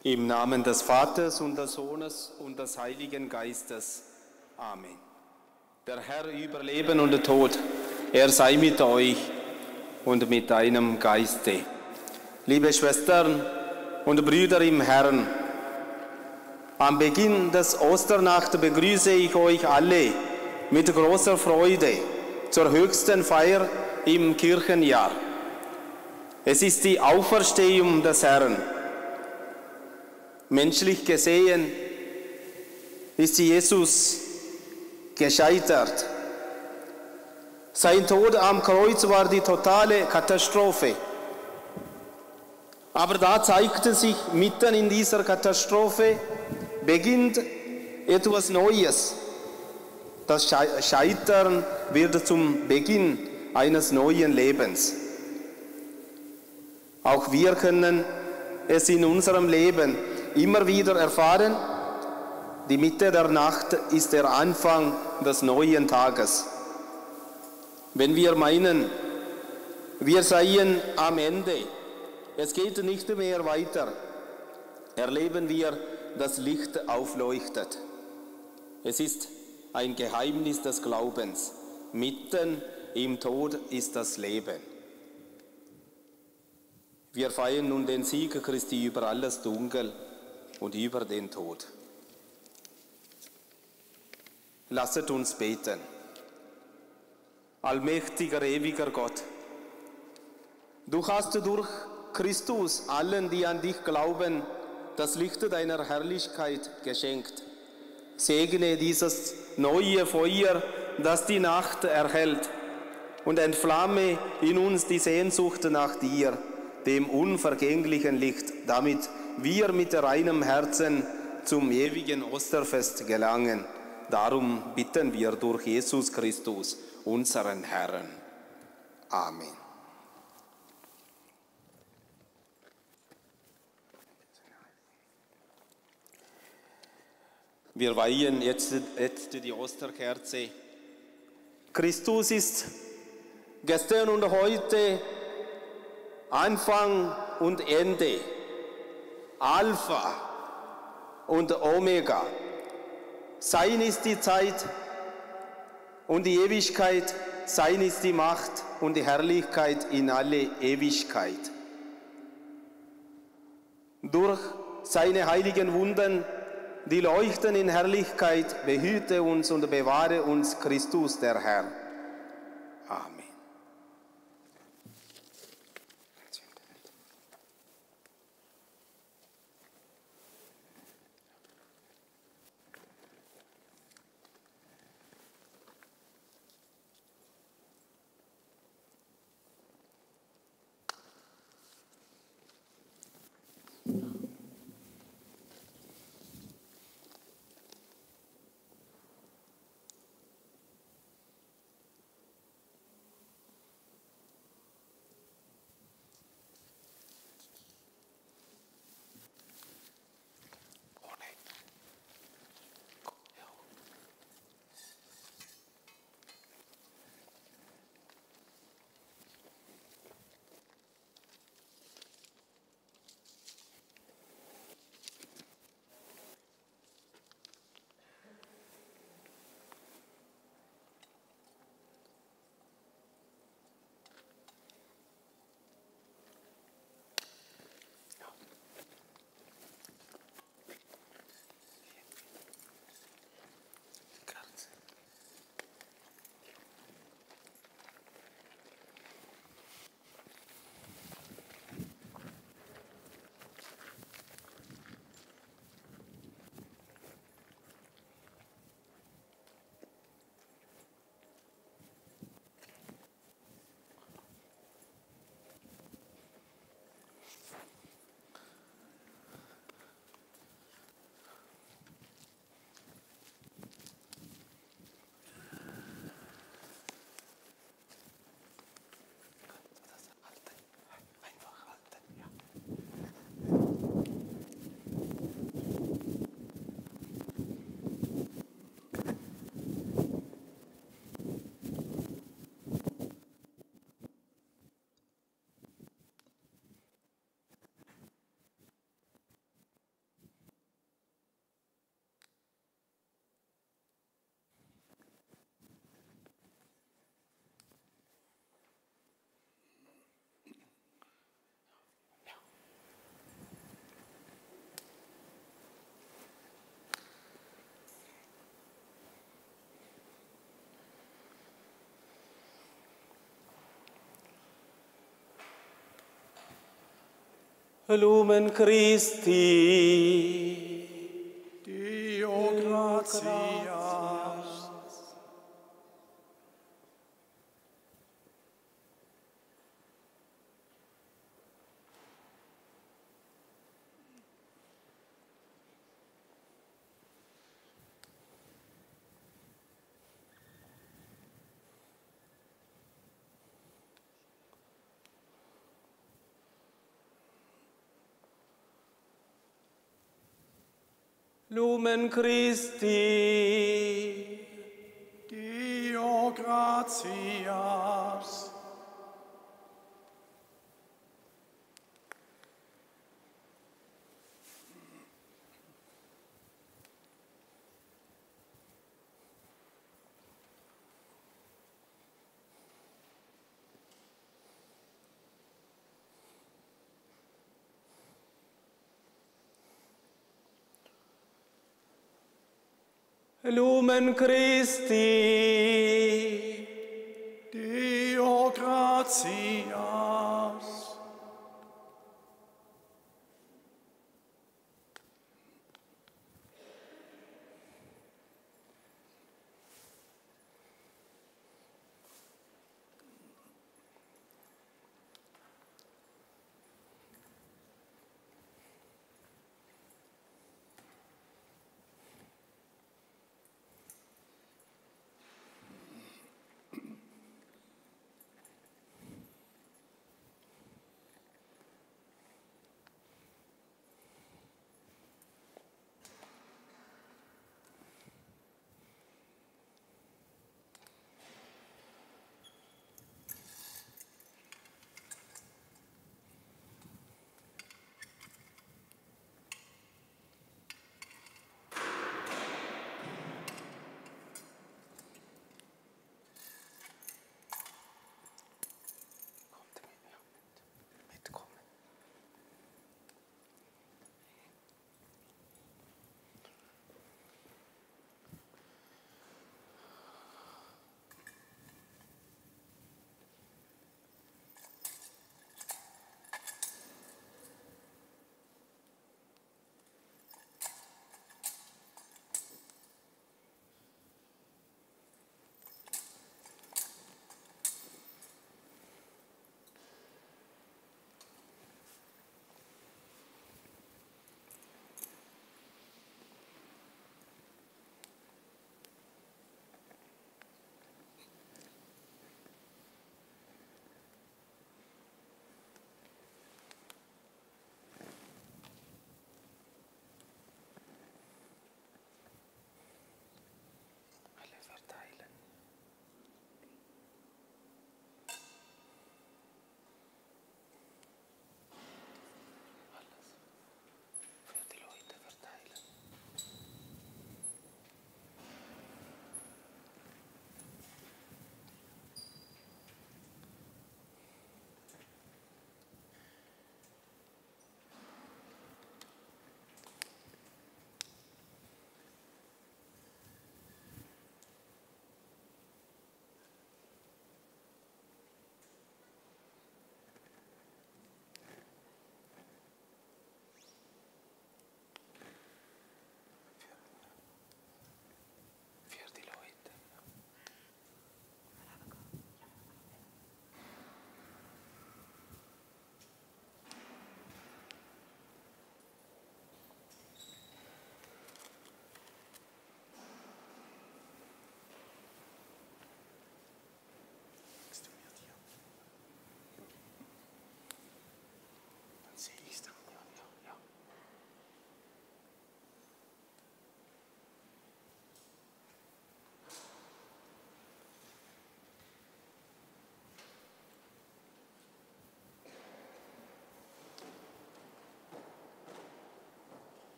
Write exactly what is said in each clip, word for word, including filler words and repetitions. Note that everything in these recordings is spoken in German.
Im Namen des Vaters und des Sohnes und des Heiligen Geistes. Amen. Der Herr über Leben und Tod, er sei mit euch und mit deinem Geiste. Liebe Schwestern und Brüder im Herrn, am Beginn des Osternacht begrüße ich euch alle mit großer Freude zur höchsten Feier im Kirchenjahr. Es ist die Auferstehung des Herrn. Menschlich gesehen ist Jesus gescheitert. Sein Tod am Kreuz war die totale Katastrophe. Aber da zeigte sich, mitten in dieser Katastrophe beginnt etwas Neues. Das Scheitern wird zum Beginn eines neuen Lebens. Auch wir können es in unserem Leben immer wieder erfahren, die Mitte der Nacht ist der Anfang des neuen Tages. Wenn wir meinen, wir seien am Ende, es geht nicht mehr weiter, erleben wir, dass Licht aufleuchtet. Es ist ein Geheimnis des Glaubens. Mitten im Tod ist das Leben. Wir feiern nun den Sieg Christi über alles Dunkel und über den Tod. Lasset uns beten. Allmächtiger, ewiger Gott, du hast durch Christus allen, die an dich glauben, das Licht deiner Herrlichkeit geschenkt. Segne dieses neue Feuer, das die Nacht erhält, und entflamme in uns die Sehnsucht nach dir, dem unvergänglichen Licht, damit wir mit reinem Herzen zum ewigen Osterfest gelangen. Darum bitten wir durch Jesus Christus, unseren Herrn. Amen. Wir weihen jetzt, jetzt die Osterkerze. Christus ist gestern und heute Anfang und Ende, Alpha und Omega. Sein ist die Zeit und die Ewigkeit, sein ist die Macht und die Herrlichkeit in alle Ewigkeit. Durch seine heiligen Wunden, die leuchten in Herrlichkeit, behüte uns und bewahre uns Christus, der Herr. Amen. Lumen Christi. Deo gratias. Lumen Christi. Deo gratias. Lumen Christi. Deo gratias.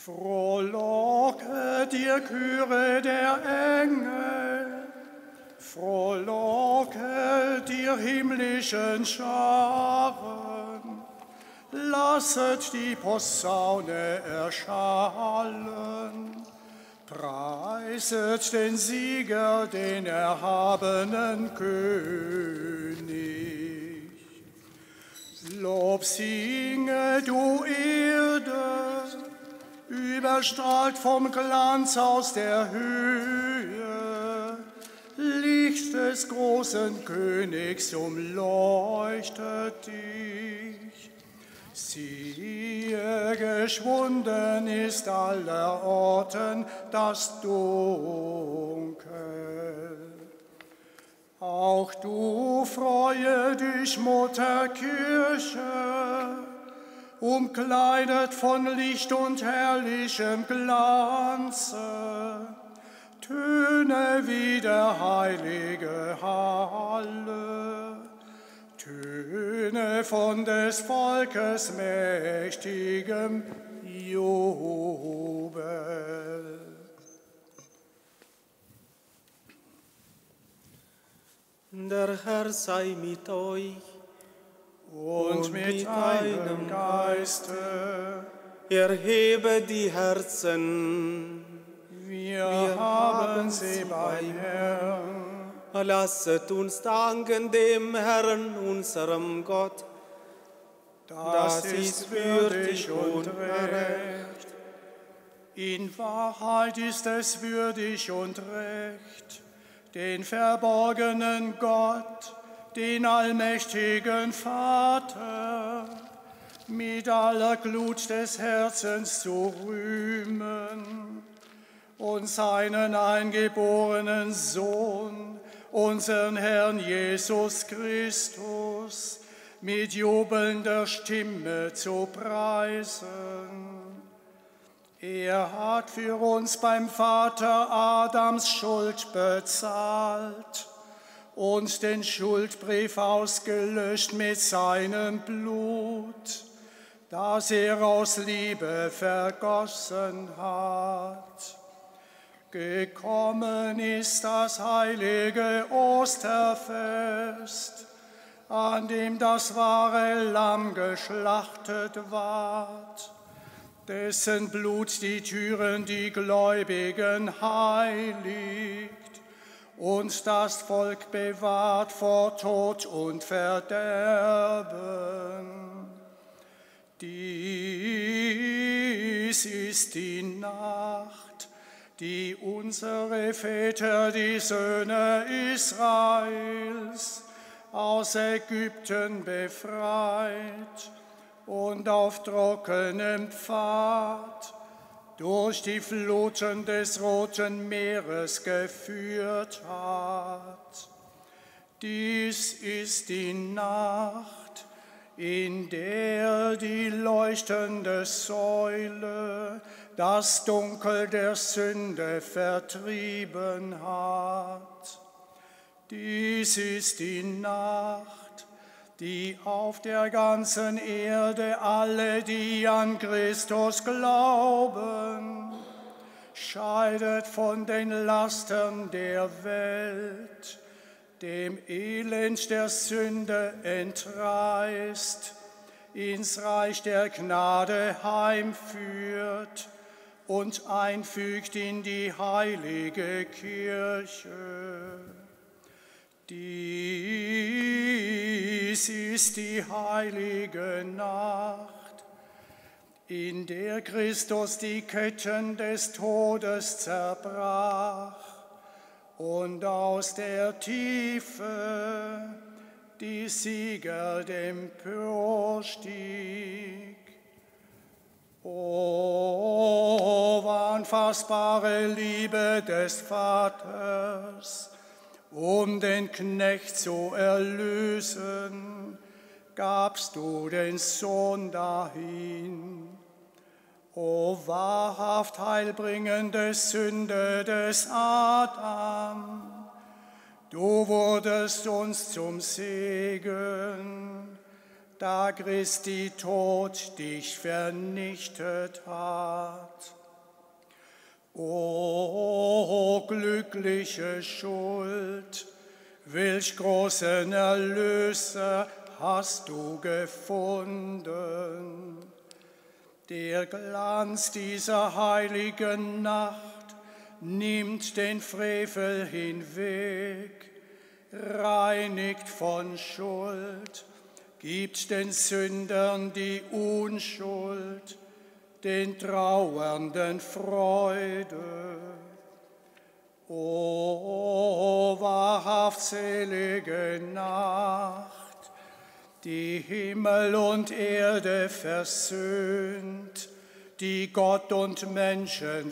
Frohlocke dir, Chöre der Engel, frohlocke dir, himmlischen Scharen, lasset die Posaune erschallen, preiset den Sieger, den erhabenen König. Lob singe, du Erde, überstrahlt vom Glanz aus der Höhe, Licht des großen Königs umleuchtet dich. Siehe, geschwunden ist aller Orten das Dunkel. Auch du freue dich, Mutter Kirche, umkleidet von Licht und herrlichem Glanze, töne wieder heilige Halle, töne von des Volkes mächtigem Jubel. Der Herr sei mit euch. Und, und mit, mit deinem Geiste. Erhebe die Herzen. Wir, Wir haben sie beim Herrn. Lasset uns danken dem Herrn, unserem Gott. Das, das ist würdig und recht. In Wahrheit ist es würdig und recht, den verborgenen Gott, den allmächtigen Vater, mit aller Glut des Herzens zu rühmen und seinen eingeborenen Sohn, unseren Herrn Jesus Christus, mit jubelnder Stimme zu preisen. Er hat für uns beim Vater Adams Schuld bezahlt und den Schuldbrief ausgelöscht mit seinem Blut, das er aus Liebe vergossen hat. Gekommen ist das heilige Osterfest, an dem das wahre Lamm geschlachtet ward, dessen Blut die Türen die Gläubigen heiligt und das Volk bewahrt vor Tod und Verderben. Dies ist die Nacht, die unsere Väter, die Söhne Israels, aus Ägypten befreit und auf trockenem Pfad durch die Fluten des Roten Meeres geführt hat. Dies ist die Nacht, in der die leuchtende Säule das Dunkel der Sünde vertrieben hat. Dies ist die Nacht, die auf der ganzen Erde alle, die an Christus glauben, scheidet von den Lastern der Welt, dem Elend der Sünde entreißt, ins Reich der Gnade heimführt und einfügt in die heilige Kirche. Dies ist die heilige Nacht, in der Christus die Ketten des Todes zerbrach und aus der Tiefe die Sieger emporstieg. O unfassbare Liebe des Vaters, um den Knecht zu erlösen, gabst du den Sohn dahin. O wahrhaft heilbringende Sünde des Adam, du wurdest uns zum Segen, da Christi Tod dich vernichtet hat. O glückliche Schuld, welch großen Erlöser hast du gefunden. Der Glanz dieser heiligen Nacht nimmt den Frevel hinweg, reinigt von Schuld, gibt den Sündern die Unschuld, den Trauernden Freude. O wahrhaft selige Nacht, die Himmel und Erde versöhnt, die Gott und Menschen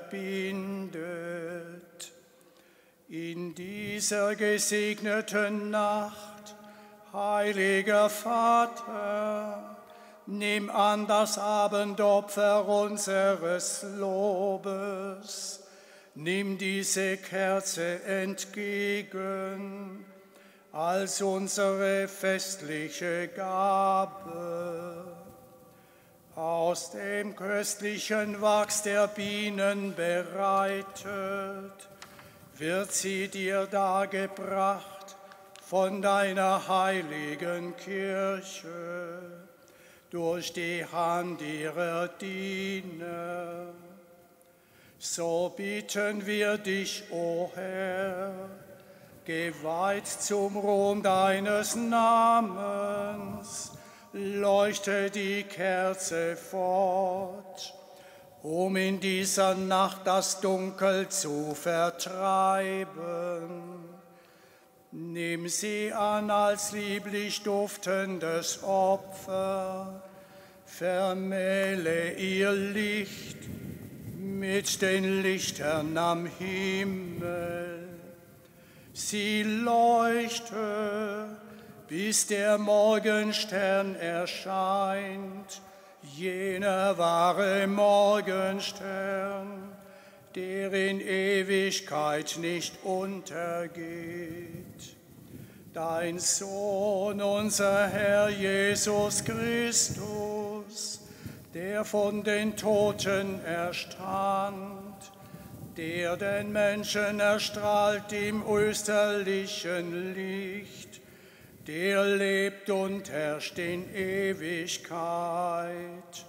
verbindet. In dieser gesegneten Nacht, heiliger Vater, nimm an das Abendopfer unseres Lobes, nimm diese Kerze entgegen als unsere festliche Gabe. Aus dem köstlichen Wachs der Bienen bereitet, wird sie dir dargebracht von deiner heiligen Kirche durch die Hand ihrer Diener. So bitten wir dich, o Herr, geweiht zum Ruhm deines Namens, leuchte die Kerze fort, um in dieser Nacht das Dunkel zu vertreiben. Nimm sie an als lieblich duftendes Opfer, vermähle ihr Licht mit den Lichtern am Himmel. Sie leuchte, bis der Morgenstern erscheint, jener wahre Morgenstern, der in Ewigkeit nicht untergeht. Dein Sohn, unser Herr Jesus Christus, der von den Toten erstand, der den Menschen erstrahlt im österlichen Licht, der lebt und herrscht in Ewigkeit.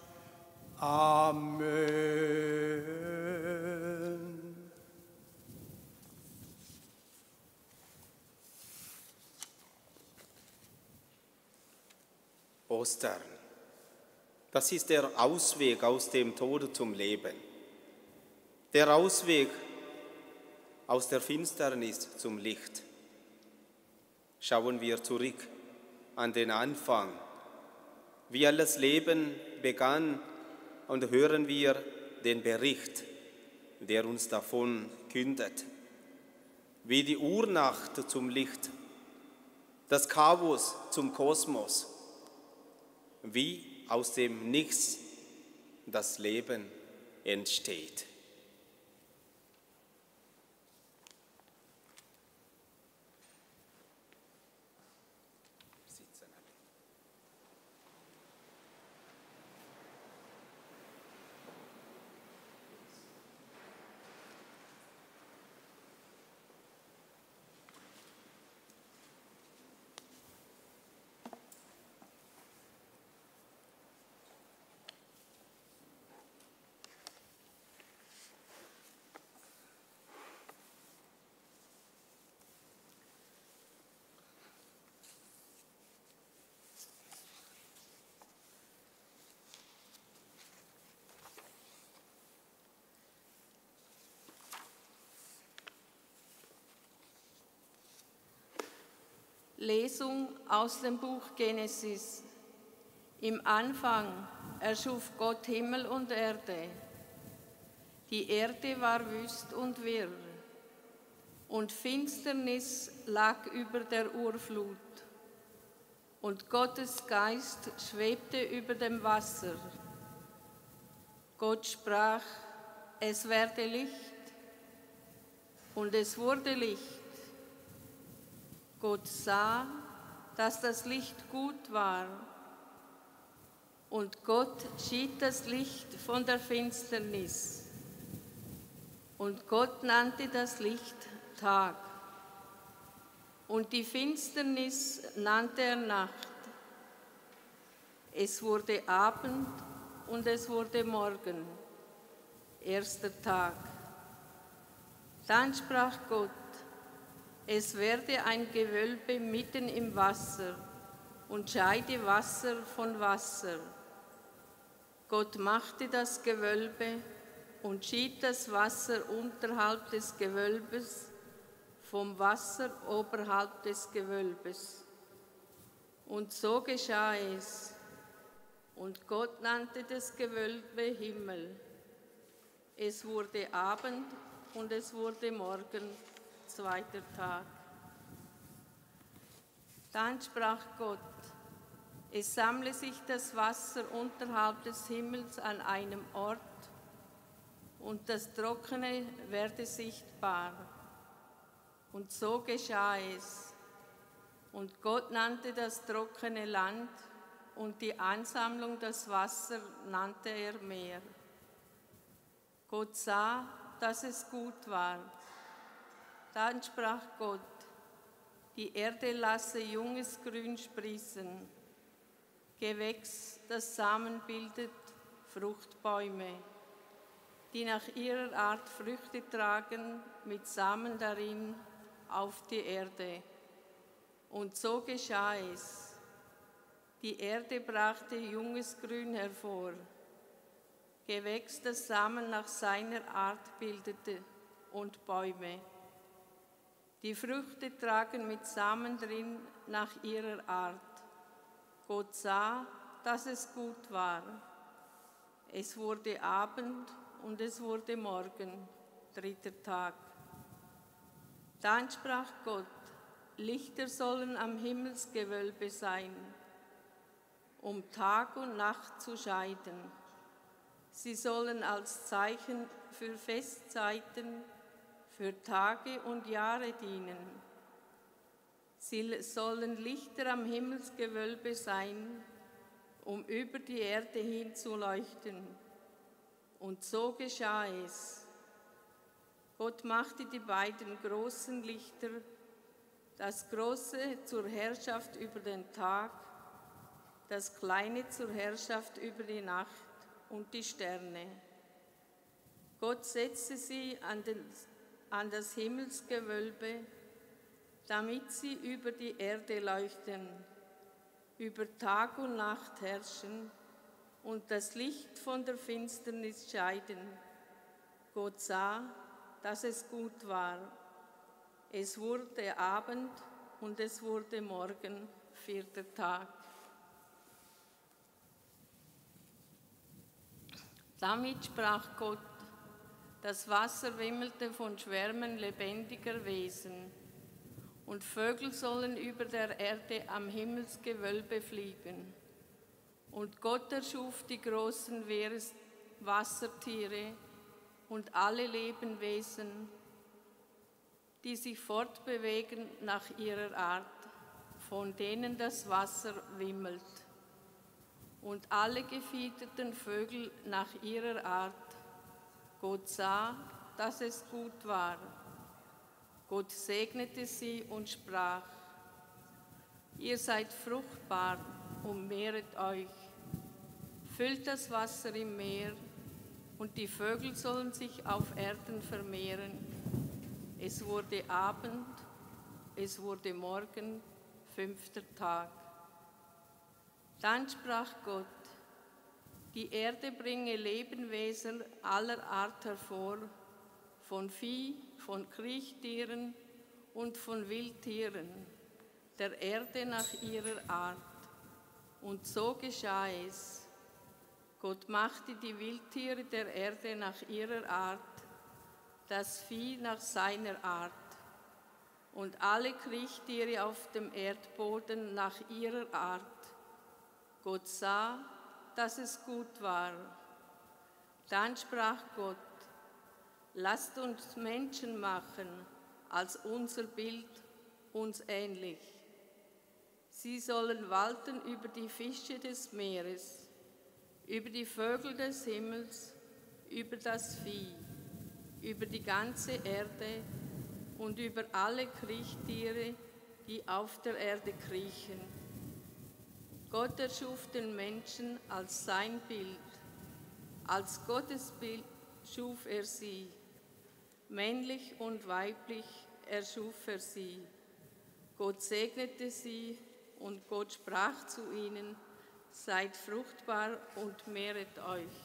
Amen. Ostern, das ist der Ausweg aus dem Tod zum Leben. Der Ausweg aus der Finsternis zum Licht. Schauen wir zurück an den Anfang, wie alles Leben begann, und hören wir den Bericht, der uns davon kündet. Wie die Urnacht zum Licht, das Chaos zum Kosmos, wie aus dem Nichts das Leben entsteht. Lesung aus dem Buch Genesis. Im Anfang erschuf Gott Himmel und Erde. Die Erde war wüst und wirr, und Finsternis lag über der Urflut. Und Gottes Geist schwebte über dem Wasser. Gott sprach, es werde Licht, und es wurde Licht. Gott sah, dass das Licht gut war, und Gott schied das Licht von der Finsternis. Und Gott nannte das Licht Tag. Und die Finsternis nannte er Nacht. Es wurde Abend und es wurde Morgen, erster Tag. Dann sprach Gott, es werde ein Gewölbe mitten im Wasser und scheide Wasser von Wasser. Gott machte das Gewölbe und schied das Wasser unterhalb des Gewölbes vom Wasser oberhalb des Gewölbes. Und so geschah es. Und Gott nannte das Gewölbe Himmel. Es wurde Abend und es wurde Morgen, zweiter Tag. Dann sprach Gott, es sammle sich das Wasser unterhalb des Himmels an einem Ort und das Trockene werde sichtbar. Und so geschah es. Und Gott nannte das trockene Land und die Ansammlung des Wassers nannte er Meer. Gott sah, dass es gut war. Dann sprach Gott, die Erde lasse junges Grün sprießen, Gewächs, das Samen bildet, Fruchtbäume, die nach ihrer Art Früchte tragen, mit Samen darin, auf die Erde. Und so geschah es. Die Erde brachte junges Grün hervor, Gewächs, das Samen nach seiner Art bildete, und Bäume. Die Früchte tragen mit Samen drin nach ihrer Art. Gott sah, dass es gut war. Es wurde Abend und es wurde Morgen, dritter Tag. Dann sprach Gott, Lichter sollen am Himmelsgewölbe sein, um Tag und Nacht zu scheiden. Sie sollen als Zeichen für Festzeiten, für Tage und Jahre dienen. Sie sollen Lichter am Himmelsgewölbe sein, um über die Erde hin zu leuchten. Und so geschah es. Gott machte die beiden großen Lichter, das große zur Herrschaft über den Tag, das kleine zur Herrschaft über die Nacht und die Sterne. Gott setzte sie an, den, an das Himmelsgewölbe, damit sie über die Erde leuchten, über Tag und Nacht herrschen und das Licht von der Finsternis scheiden. Gott sah, dass es gut war. Es wurde Abend und es wurde Morgen, vierter Tag. Damit sprach Gott, das Wasser wimmelte von Schwärmen lebendiger Wesen, und Vögel sollen über der Erde am Himmelsgewölbe fliegen. Und Gott erschuf die großen Wassertiere und alle Lebewesen, die sich fortbewegen nach ihrer Art, von denen das Wasser wimmelt, und alle gefiederten Vögel nach ihrer Art. Gott sah, dass es gut war. Gott segnete sie und sprach, ihr seid fruchtbar und mehret euch, füllt das Wasser im Meer, und die Vögel sollen sich auf Erden vermehren. Es wurde Abend, es wurde Morgen, fünfter Tag. Dann sprach Gott, die Erde bringe Lebewesen aller Art hervor, von Vieh, von Kriechtieren und von Wildtieren, der Erde nach ihrer Art. Und so geschah es. Gott machte die Wildtiere der Erde nach ihrer Art, das Vieh nach seiner Art und alle Kriechtiere auf dem Erdboden nach ihrer Art. Gott sah, dass es gut war. Dann sprach Gott, lasst uns Menschen machen, als unser Bild uns ähnlich. Sie sollen walten über die Fische des Meeres, über die Vögel des Himmels, über das Vieh, über die ganze Erde und über alle Kriechtiere, die auf der Erde kriechen. Gott erschuf den Menschen als sein Bild. Als Gottesbild schuf er sie. Männlich und weiblich erschuf er sie. Gott segnete sie und Gott sprach zu ihnen: Seid fruchtbar und mehret euch.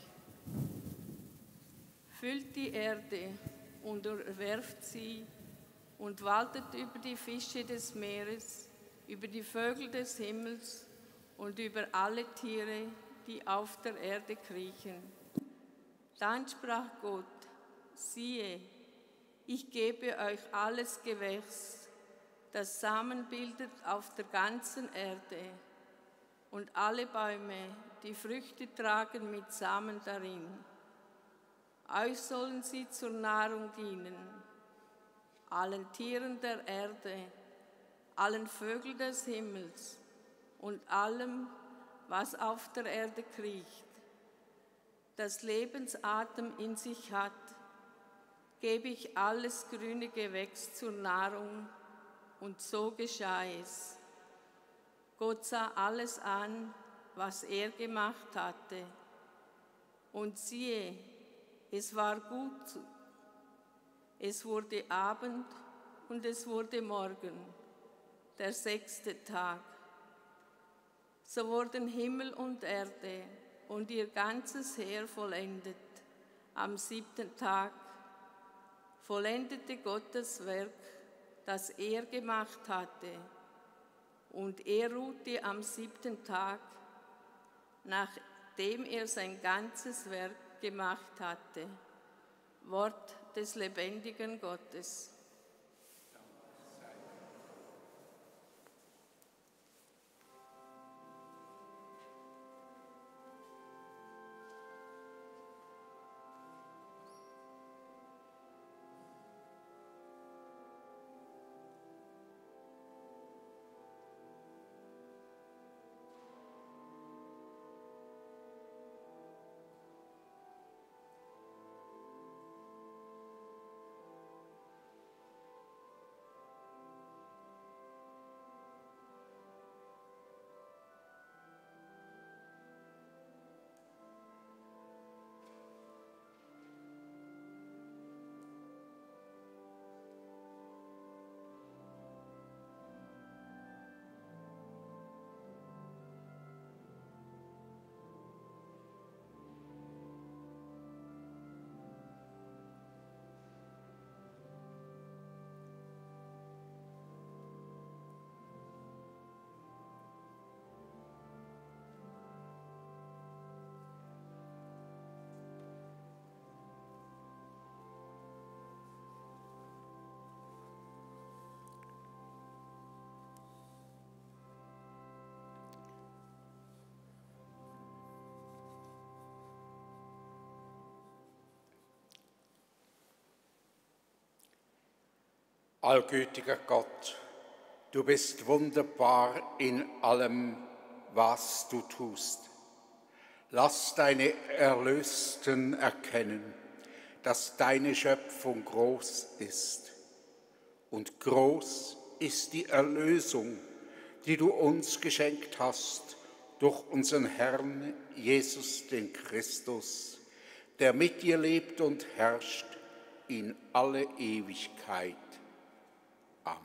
Füllt die Erde und unterwerft sie und waltet über die Fische des Meeres, über die Vögel des Himmels und über alle Tiere, die auf der Erde kriechen. Dann sprach Gott: Siehe, ich gebe euch alles Gewächs, das Samen bildet auf der ganzen Erde, und alle Bäume, die Früchte tragen mit Samen darin. Euch sollen sie zur Nahrung dienen, allen Tieren der Erde, allen Vögeln des Himmels und allem, was auf der Erde kriecht, das Lebensatem in sich hat, gebe ich alles grüne Gewächs zur Nahrung, und so geschah es. Gott sah alles an, was er gemacht hatte, und siehe, es war gut. Es wurde Abend und es wurde Morgen, der sechste Tag. So wurden Himmel und Erde und ihr ganzes Heer vollendet. Am siebten Tag vollendete Gott das Werk, das er gemacht hatte. Und er ruhte am siebten Tag, nachdem er sein ganzes Werk gemacht hatte. Wort des lebendigen Gottes. Allgütiger Gott, du bist wunderbar in allem, was du tust. Lass deine Erlösten erkennen, dass deine Schöpfung groß ist. Und groß ist die Erlösung, die du uns geschenkt hast durch unseren Herrn Jesus, den Christus, der mit dir lebt und herrscht in alle Ewigkeit. Amen.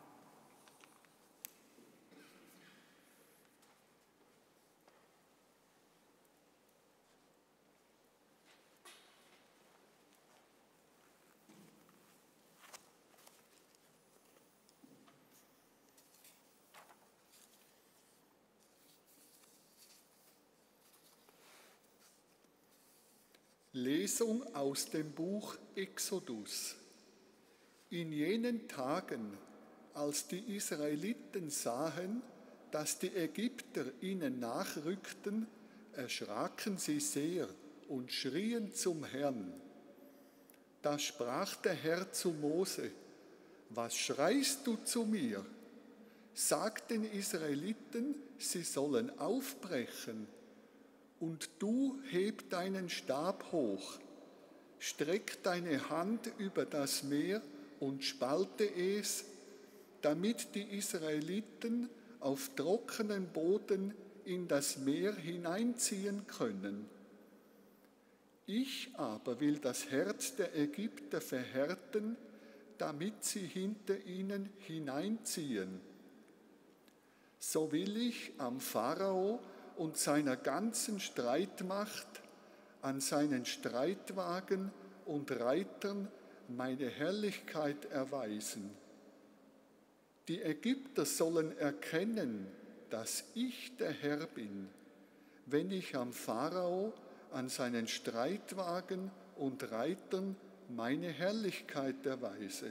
Lesung aus dem Buch Exodus. In jenen Tagen, als die Israeliten sahen, dass die Ägypter ihnen nachrückten, erschraken sie sehr und schrien zum Herrn. Da sprach der Herr zu Mose: Was schreist du zu mir? Sag den Israeliten, sie sollen aufbrechen. Und du heb deinen Stab hoch, Streck deine Hand über das Meer und spalte es, damit die Israeliten auf trockenen Boden in das Meer hineinziehen können. Ich aber will das Herz der Ägypter verhärten, damit sie hinter ihnen hineinziehen. So will ich am Pharao und seiner ganzen Streitmacht, an seinen Streitwagen und Reitern meine Herrlichkeit erweisen. Die Ägypter sollen erkennen, dass ich der Herr bin, wenn ich am Pharao, an seinen Streitwagen und Reitern meine Herrlichkeit erweise.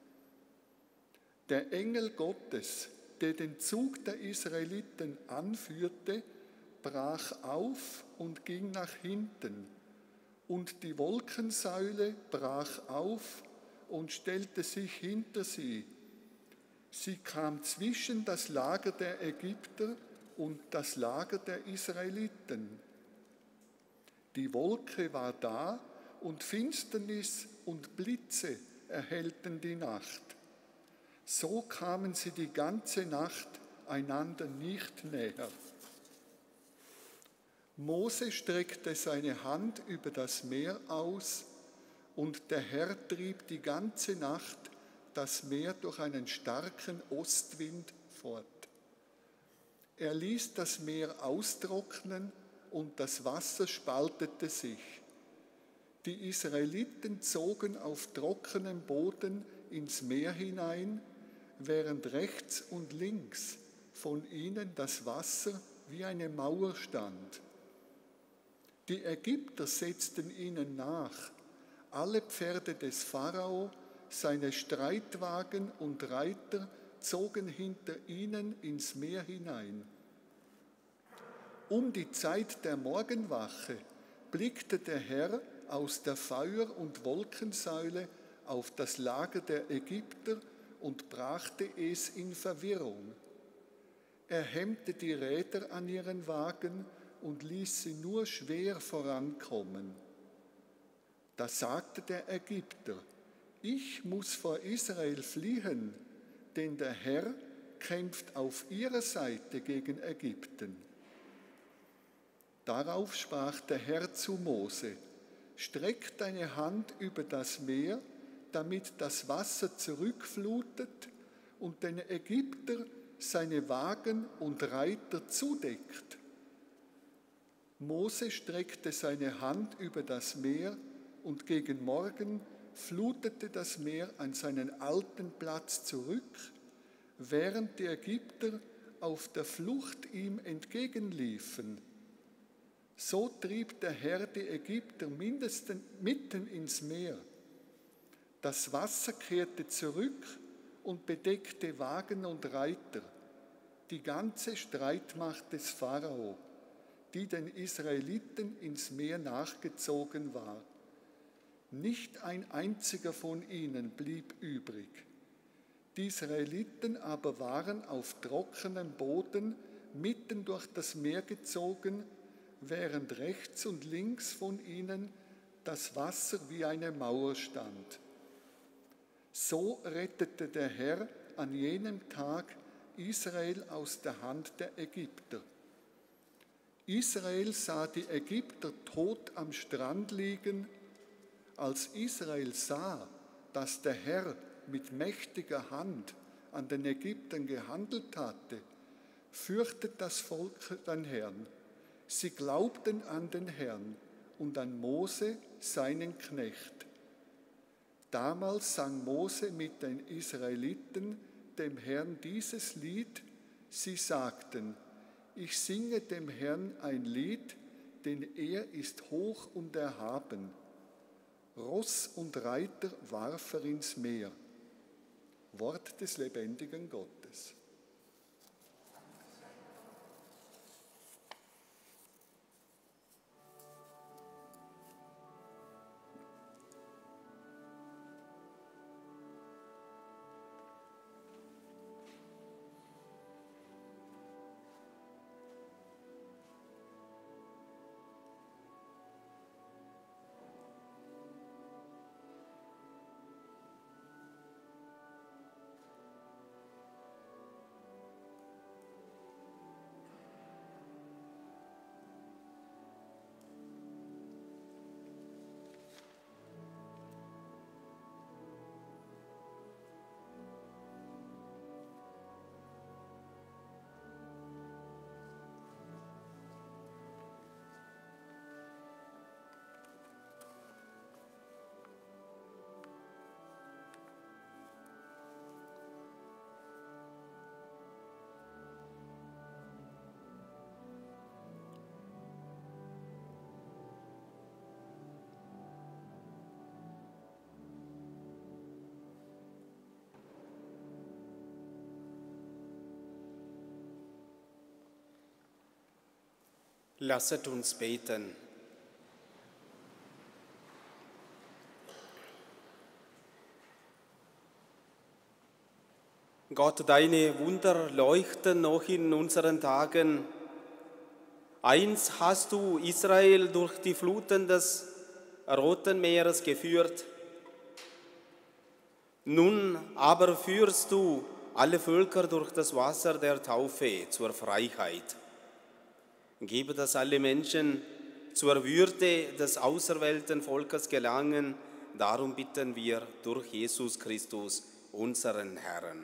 Der Engel Gottes, der den Zug der Israeliten anführte, brach auf und ging nach hinten, und die Wolkensäule brach auf und stellte sich hinter sie. Sie kam zwischen das Lager der Ägypter und das Lager der Israeliten. Die Wolke war da, und Finsternis und Blitze erhellten die Nacht. So kamen sie die ganze Nacht einander nicht näher. Mose streckte seine Hand über das Meer aus, und der Herr trieb die ganze Nacht das Meer durch einen starken Ostwind fort. Er ließ das Meer austrocknen, und das Wasser spaltete sich. Die Israeliten zogen auf trockenem Boden ins Meer hinein, während rechts und links von ihnen das Wasser wie eine Mauer stand. Die Ägypter setzten ihnen nach, alle Pferde des Pharao, seine Streitwagen und Reiter zogen hinter ihnen ins Meer hinein. Um die Zeit der Morgenwache blickte der Herr aus der Feuer- und Wolkensäule auf das Lager der Ägypter und brachte es in Verwirrung. Er hemmte die Räder an ihren Wagen und ließ sie nur schwer vorankommen. Da sagte der Ägypter: Ich muss vor Israel fliehen, denn der Herr kämpft auf ihrer Seite gegen Ägypten. Darauf sprach der Herr zu Mose: Streck deine Hand über das Meer, damit das Wasser zurückflutet und den Ägypter seine Wagen und Reiter zudeckt. Mose streckte seine Hand über das Meer, und gegen Morgen flutete das Meer an seinen alten Platz zurück, während die Ägypter auf der Flucht ihm entgegenliefen. So trieb der Herr die Ägypter mindestens mitten ins Meer. Das Wasser kehrte zurück und bedeckte Wagen und Reiter, die ganze Streitmacht des Pharao, die den Israeliten ins Meer nachgezogen war. Nicht ein einziger von ihnen blieb übrig. Die Israeliten aber waren auf trockenem Boden mitten durch das Meer gezogen, während rechts und links von ihnen das Wasser wie eine Mauer stand. So rettete der Herr an jenem Tag Israel aus der Hand der Ägypter. Israel sah die Ägypter tot am Strand liegen. Als Israel sah, dass der Herr mit mächtiger Hand an den Ägyptern gehandelt hatte, fürchtete das Volk den Herrn. Sie glaubten an den Herrn und an Mose, seinen Knecht. Damals sang Mose mit den Israeliten dem Herrn dieses Lied. Sie sagten: Ich singe dem Herrn ein Lied, denn er ist hoch und erhaben. Ross und Reiter warf er ins Meer. Wort des lebendigen Gottes. Lasset uns beten. Gott, deine Wunder leuchten noch in unseren Tagen. Einst hast du Israel durch die Fluten des Roten Meeres geführt. Nun aber führst du alle Völker durch das Wasser der Taufe zur Freiheit. Gib, dass alle Menschen zur Würde des auserwählten Volkes gelangen. Darum bitten wir durch Jesus Christus, unseren Herrn.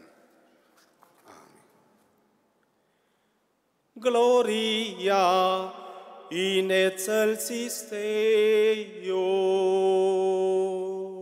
Gloria in excelsis Deo.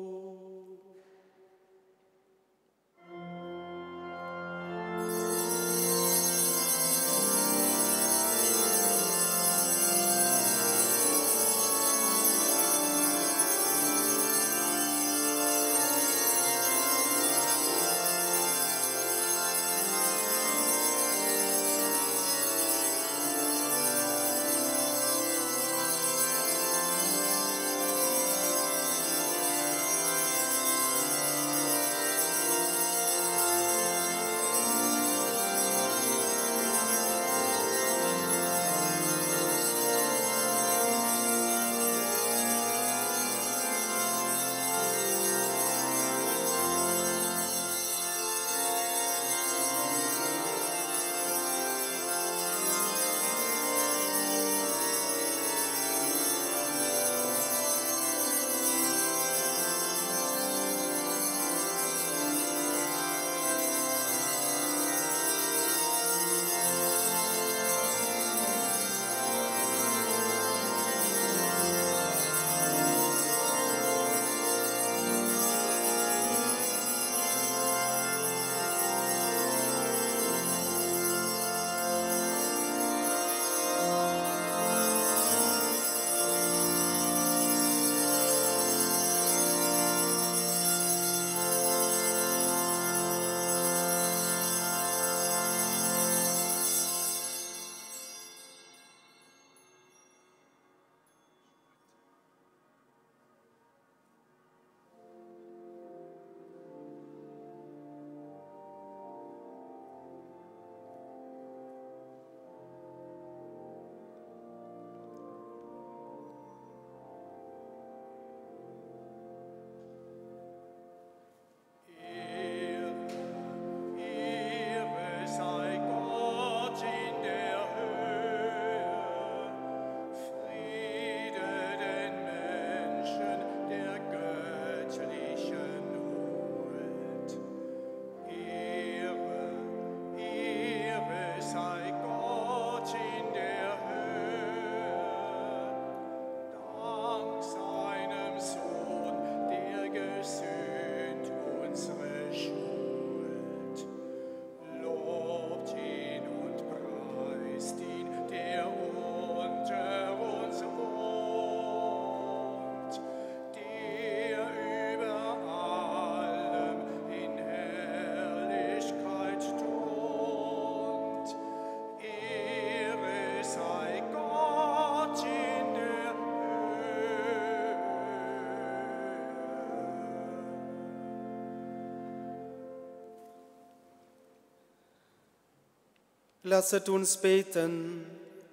Lasset uns beten.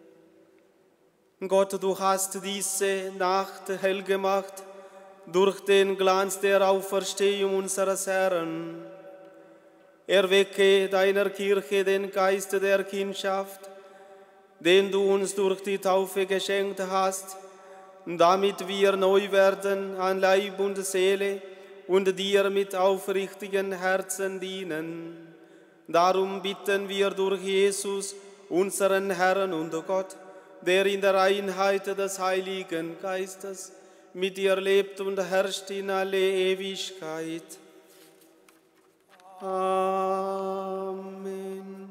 Gott, du hast diese Nacht hell gemacht durch den Glanz der Auferstehung unseres Herrn. Erwecke deiner Kirche den Geist der Kindschaft, den du uns durch die Taufe geschenkt hast, damit wir neu werden an Leib und Seele und dir mit aufrichtigen Herzen dienen. Darum bitten wir durch Jesus, unseren Herrn und Gott, der in der Einheit des Heiligen Geistes mit dir lebt und herrscht in alle Ewigkeit. Amen.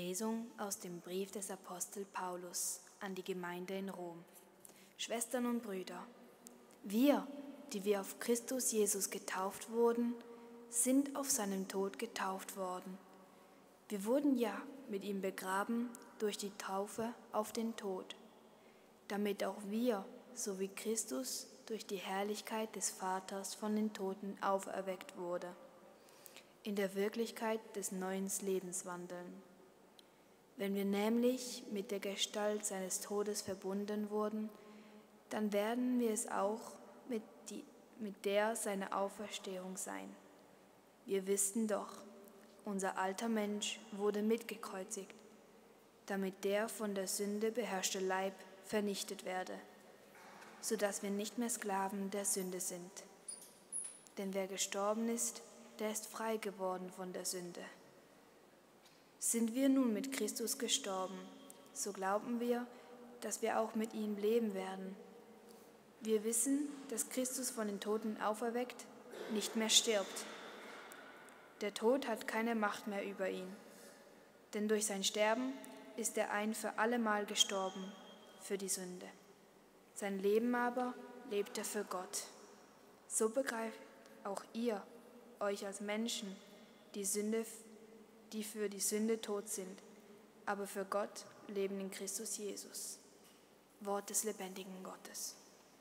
Lesung aus dem Brief des Apostel Paulus an die Gemeinde in Rom. Schwestern und Brüder, wir, die wir auf Christus Jesus getauft wurden, sind auf seinem Tod getauft worden. Wir wurden ja mit ihm begraben durch die Taufe auf den Tod, damit auch wir, so wie Christus, durch die Herrlichkeit des Vaters von den Toten auferweckt wurde, in der Wirklichkeit des neuen Lebens wandeln. Wenn wir nämlich mit der Gestalt seines Todes verbunden wurden, dann werden wir es auch mit, die, mit der seiner Auferstehung sein. Wir wissen doch, unser alter Mensch wurde mitgekreuzigt, damit der von der Sünde beherrschte Leib vernichtet werde, sodass wir nicht mehr Sklaven der Sünde sind. Denn wer gestorben ist, der ist frei geworden von der Sünde. Sind wir nun mit Christus gestorben, so glauben wir, dass wir auch mit ihm leben werden. Wir wissen, dass Christus von den Toten auferweckt nicht mehr stirbt. Der Tod hat keine Macht mehr über ihn, denn durch sein Sterben ist er ein für allemal gestorben für die Sünde. Sein Leben aber lebt er für Gott. So begreift auch ihr euch als Menschen, die, Sünde, die für die Sünde tot sind, aber für Gott leben in Christus Jesus. Wort des lebendigen Gottes.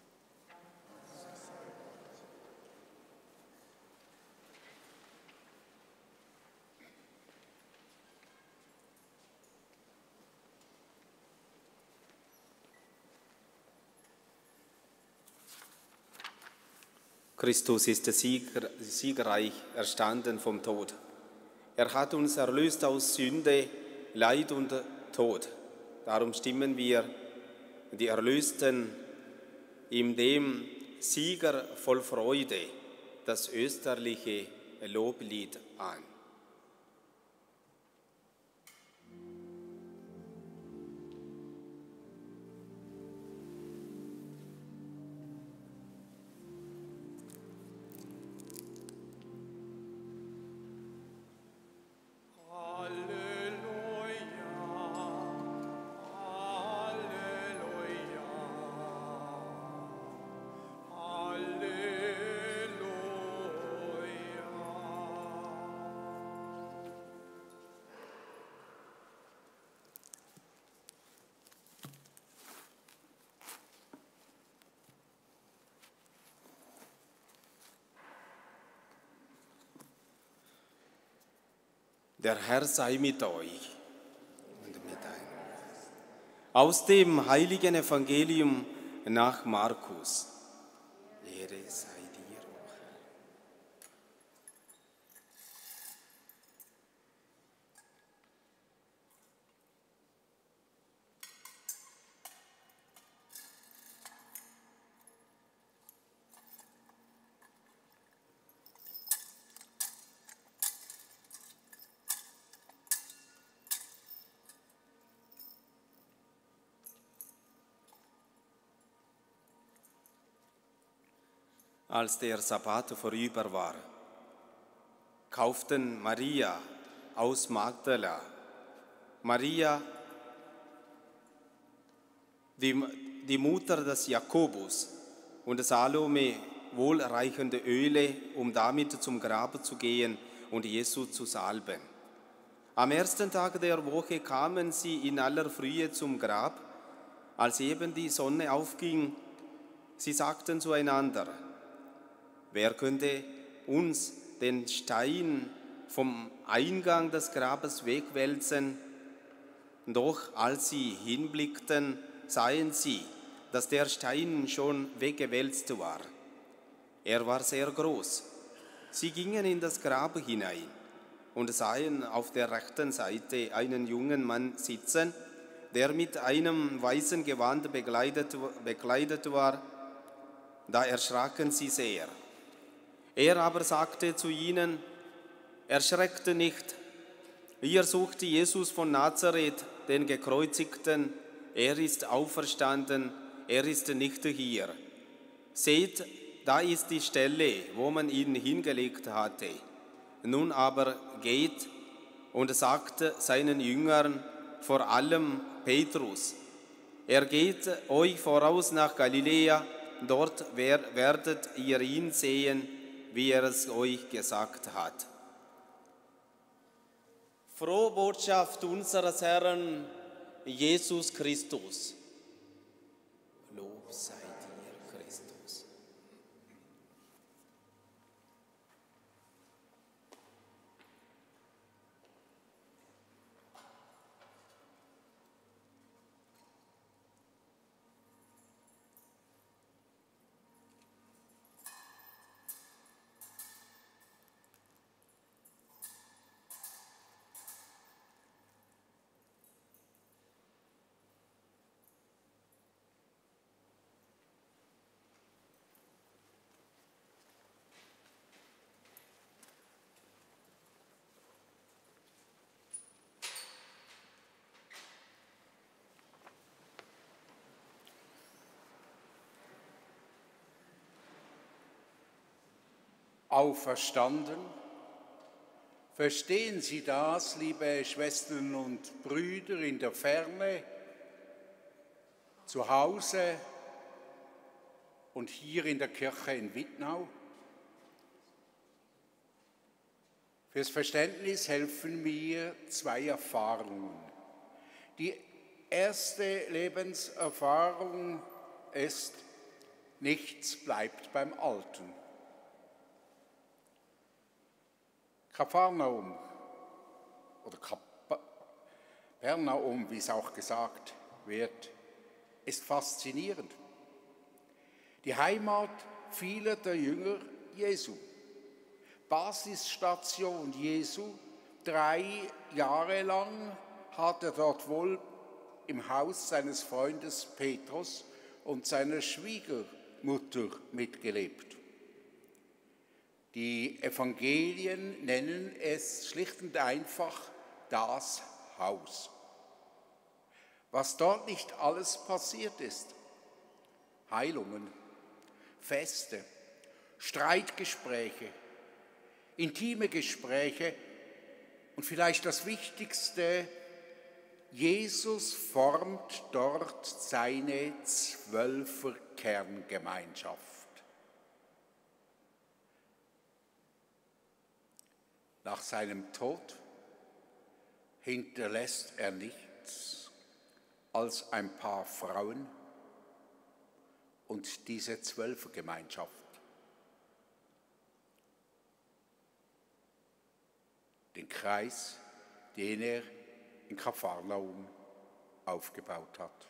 Christus ist sieger, siegerreich erstanden vom Tod. Er hat uns erlöst aus Sünde, Leid und Tod. Darum stimmen wir die Erlösten in dem Sieger voll Freude das österliche Loblied an. Der Herr sei mit euch und mit deinem Geist. Aus dem heiligen Evangelium nach Markus. Ehre sei dir, o Herr. Als der Sabbat vorüber war, kauften Maria aus Magdala, Maria, die, die Mutter des Jakobus, und Salome wohlreichende Öle, um damit zum Grab zu gehen und Jesu zu salben. Am ersten Tag der Woche kamen sie in aller Frühe zum Grab. Als eben die Sonne aufging, sie sagten zueinander: Wer könnte uns den Stein vom Eingang des Grabes wegwälzen? Doch als sie hinblickten, sahen sie, dass der Stein schon weggewälzt war. Er war sehr groß. Sie gingen in das Grab hinein und sahen auf der rechten Seite einen jungen Mann sitzen, der mit einem weißen Gewand bekleidet, bekleidet war. Da erschraken sie sehr. Er aber sagte zu ihnen: Erschreckt nicht, ihr sucht Jesus von Nazareth, den Gekreuzigten. Er ist auferstanden, er ist nicht hier. Seht, da ist die Stelle, wo man ihn hingelegt hatte. Nun aber geht und sagte seinen Jüngern, vor allem Petrus: Er geht euch voraus nach Galiläa, dort wer- werdet ihr ihn sehen, wie er es euch gesagt hat. Frohe Botschaft unseres Herrn Jesus Christus. Lob sei dir, Christus. Auferstanden. Verstehen Sie das, liebe Schwestern und Brüder in der Ferne, zu Hause und hier in der Kirche in Wittnau? Fürs Verständnis helfen mir zwei Erfahrungen. Die erste Lebenserfahrung ist, nichts bleibt beim Alten. Kapernaum oder Kapernaum, wie es auch gesagt wird, ist faszinierend. Die Heimat vieler der Jünger Jesu. Basisstation Jesu, drei Jahre lang hat er dort wohl im Haus seines Freundes Petrus und seiner Schwiegermutter mitgelebt. Die Evangelien nennen es schlicht und einfach das Haus. Was dort nicht alles passiert ist: Heilungen, Feste, Streitgespräche, intime Gespräche und vielleicht das Wichtigste: Jesus formt dort seine Zwölfer-Kerngemeinschaft. Nach seinem Tod hinterlässt er nichts als ein paar Frauen und diese Zwölfergemeinschaft. Den Kreis, den er in Kapernaum aufgebaut hat.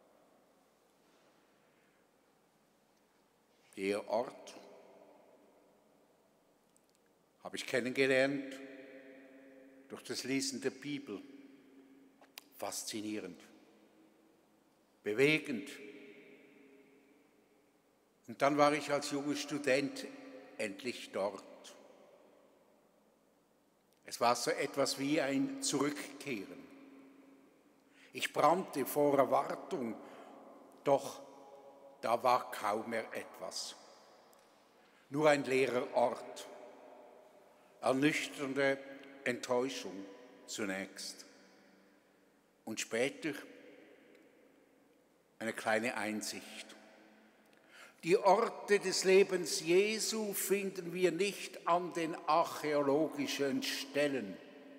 Der Ort habe ich kennengelernt durch das Lesen der Bibel. Faszinierend, bewegend. Und dann war ich als junger Student endlich dort. Es war so etwas wie ein Zurückkehren. Ich brannte vor Erwartung, doch da war kaum mehr etwas. Nur ein leerer Ort. Ernüchternde Enttäuschung zunächst und später eine kleine Einsicht. Die Orte des Lebens Jesu finden wir nicht an den archäologischen Stellen.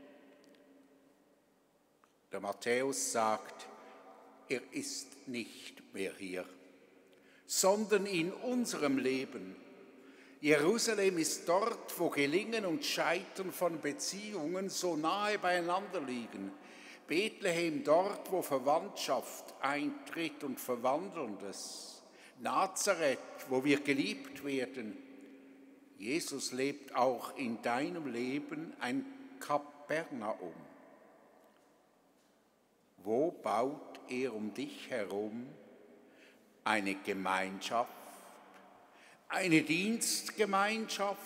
Der Matthäus sagt, er ist nicht mehr hier, sondern in unserem Leben. Jerusalem ist dort, wo Gelingen und Scheitern von Beziehungen so nahe beieinander liegen. Bethlehem dort, wo Verwandtschaft eintritt und Verwandelndes. Nazareth, wo wir geliebt werden. Jesus lebt auch in deinem Leben ein Kapernaum. Wo baut er um dich herum eine Gemeinschaft? Eine Dienstgemeinschaft,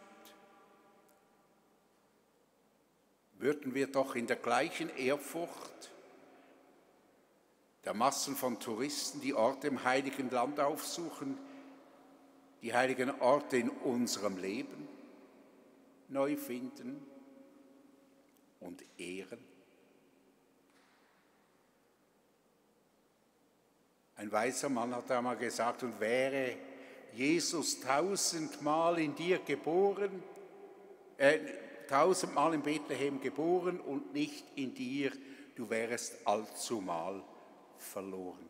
würden wir doch in der gleichen Ehrfurcht der Massen von Touristen die Orte im Heiligen Land aufsuchen, die heiligen Orte in unserem Leben neu finden und ehren? Ein weiser Mann hat einmal gesagt, und wäre Jesus tausendmal in dir geboren, äh, tausendmal in Bethlehem geboren und nicht in dir, du wärest allzumal verloren.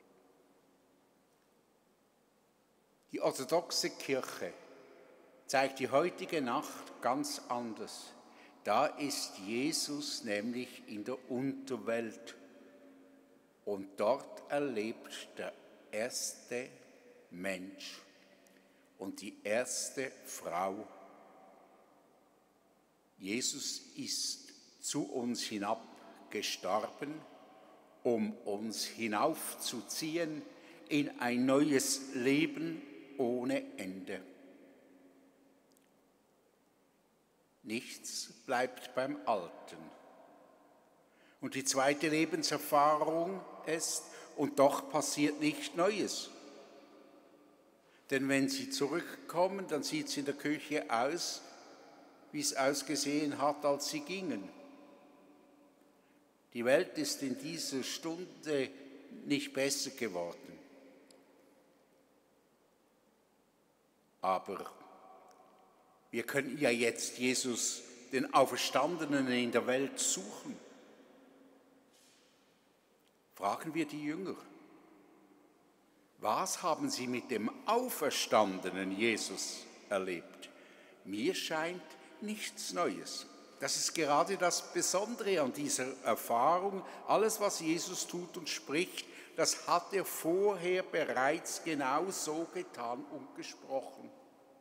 Die orthodoxe Kirche zeigt die heutige Nacht ganz anders. Da ist Jesus nämlich in der Unterwelt und dort erlebt der erste Mensch und die erste Frau. Jesus ist zu uns hinabgestorben, um uns hinaufzuziehen in ein neues Leben ohne Ende. Nichts bleibt beim Alten. Und die zweite Lebenserfahrung ist, und doch passiert nichts Neues. Denn wenn Sie zurückkommen, dann sieht es in der Küche aus, wie es ausgesehen hat, als Sie gingen. Die Welt ist in dieser Stunde nicht besser geworden. Aber wir können ja jetzt Jesus, den Auferstandenen in der Welt, suchen. Fragen wir die Jünger, was haben sie mit dem auferstandenen Jesus erlebt? Mir scheint nichts Neues. Das ist gerade das Besondere an dieser Erfahrung. Alles, was Jesus tut und spricht, das hat er vorher bereits genau so getan und gesprochen.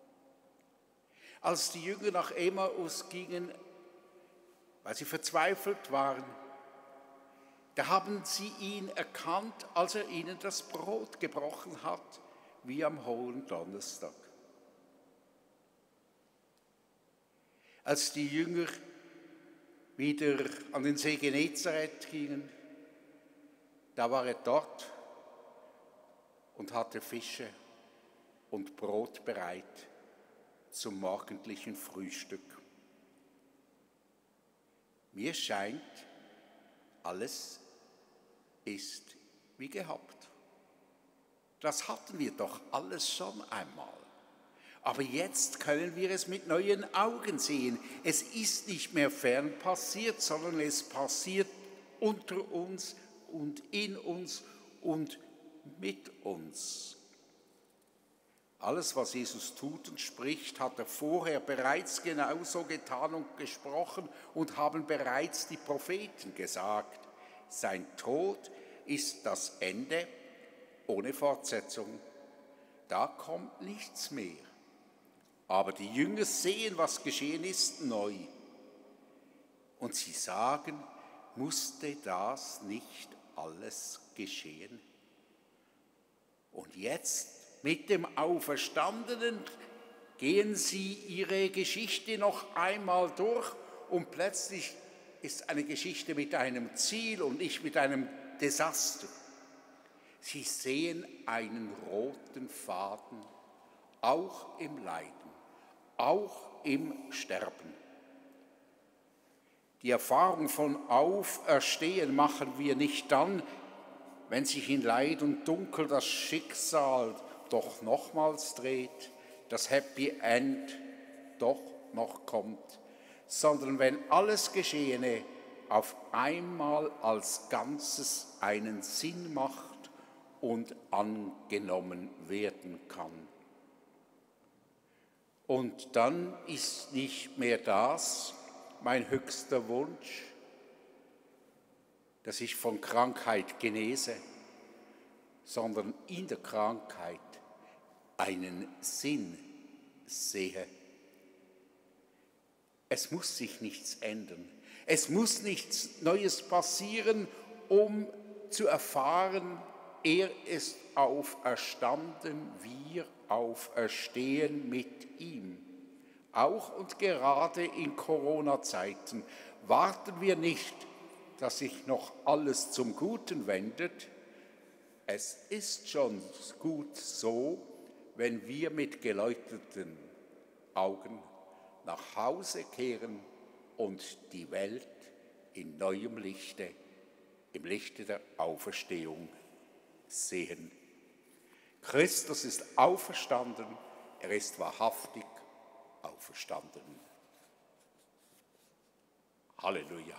Als die Jünger nach Emmaus gingen, weil sie verzweifelt waren, da haben sie ihn erkannt, als er ihnen das Brot gebrochen hat, wie am Hohen Donnerstag. Als die Jünger wieder an den See Genezareth gingen, da war er dort und hatte Fische und Brot bereit zum morgendlichen Frühstück. Mir scheint, alles ist wie gehabt. Das hatten wir doch alles schon einmal. Aber jetzt können wir es mit neuen Augen sehen. Es ist nicht mehr fern passiert, sondern es passiert unter uns und in uns und mit uns. Alles, was Jesus tut und spricht, hat er vorher bereits genauso getan und gesprochen und haben bereits die Propheten gesagt. Sein Tod ist das Ende ohne Fortsetzung. Da kommt nichts mehr. Aber die Jünger sehen, was geschehen ist, neu. Und sie sagen, musste das nicht alles geschehen? Und jetzt, mit dem Auferstandenen, gehen sie ihre Geschichte noch einmal durch und plötzlich ist eine Geschichte mit einem Ziel und nicht mit einem Desaster. Sie sehen einen roten Faden, auch im Leiden, auch im Sterben. Die Erfahrung von Auferstehen machen wir nicht dann, wenn sich in Leid und Dunkel das Schicksal doch nochmals dreht, das Happy End doch noch kommt, sondern wenn alles Geschehene auf einmal als Ganzes einen Sinn macht und angenommen werden kann. Und dann ist nicht mehr das mein höchster Wunsch, dass ich von Krankheit genese, sondern in der Krankheit einen Sinn sehe. Es muss sich nichts ändern. Es muss nichts Neues passieren, um zu erfahren, er ist auferstanden, wir auferstehen mit ihm. Auch und gerade in Corona-Zeiten warten wir nicht, dass sich noch alles zum Guten wendet. Es ist schon gut so, wenn wir mit geläuterten Augen nach Hause kehren und die Welt in neuem Lichte, im Lichte der Auferstehung sehen. Christus ist auferstanden, er ist wahrhaftig auferstanden. Halleluja.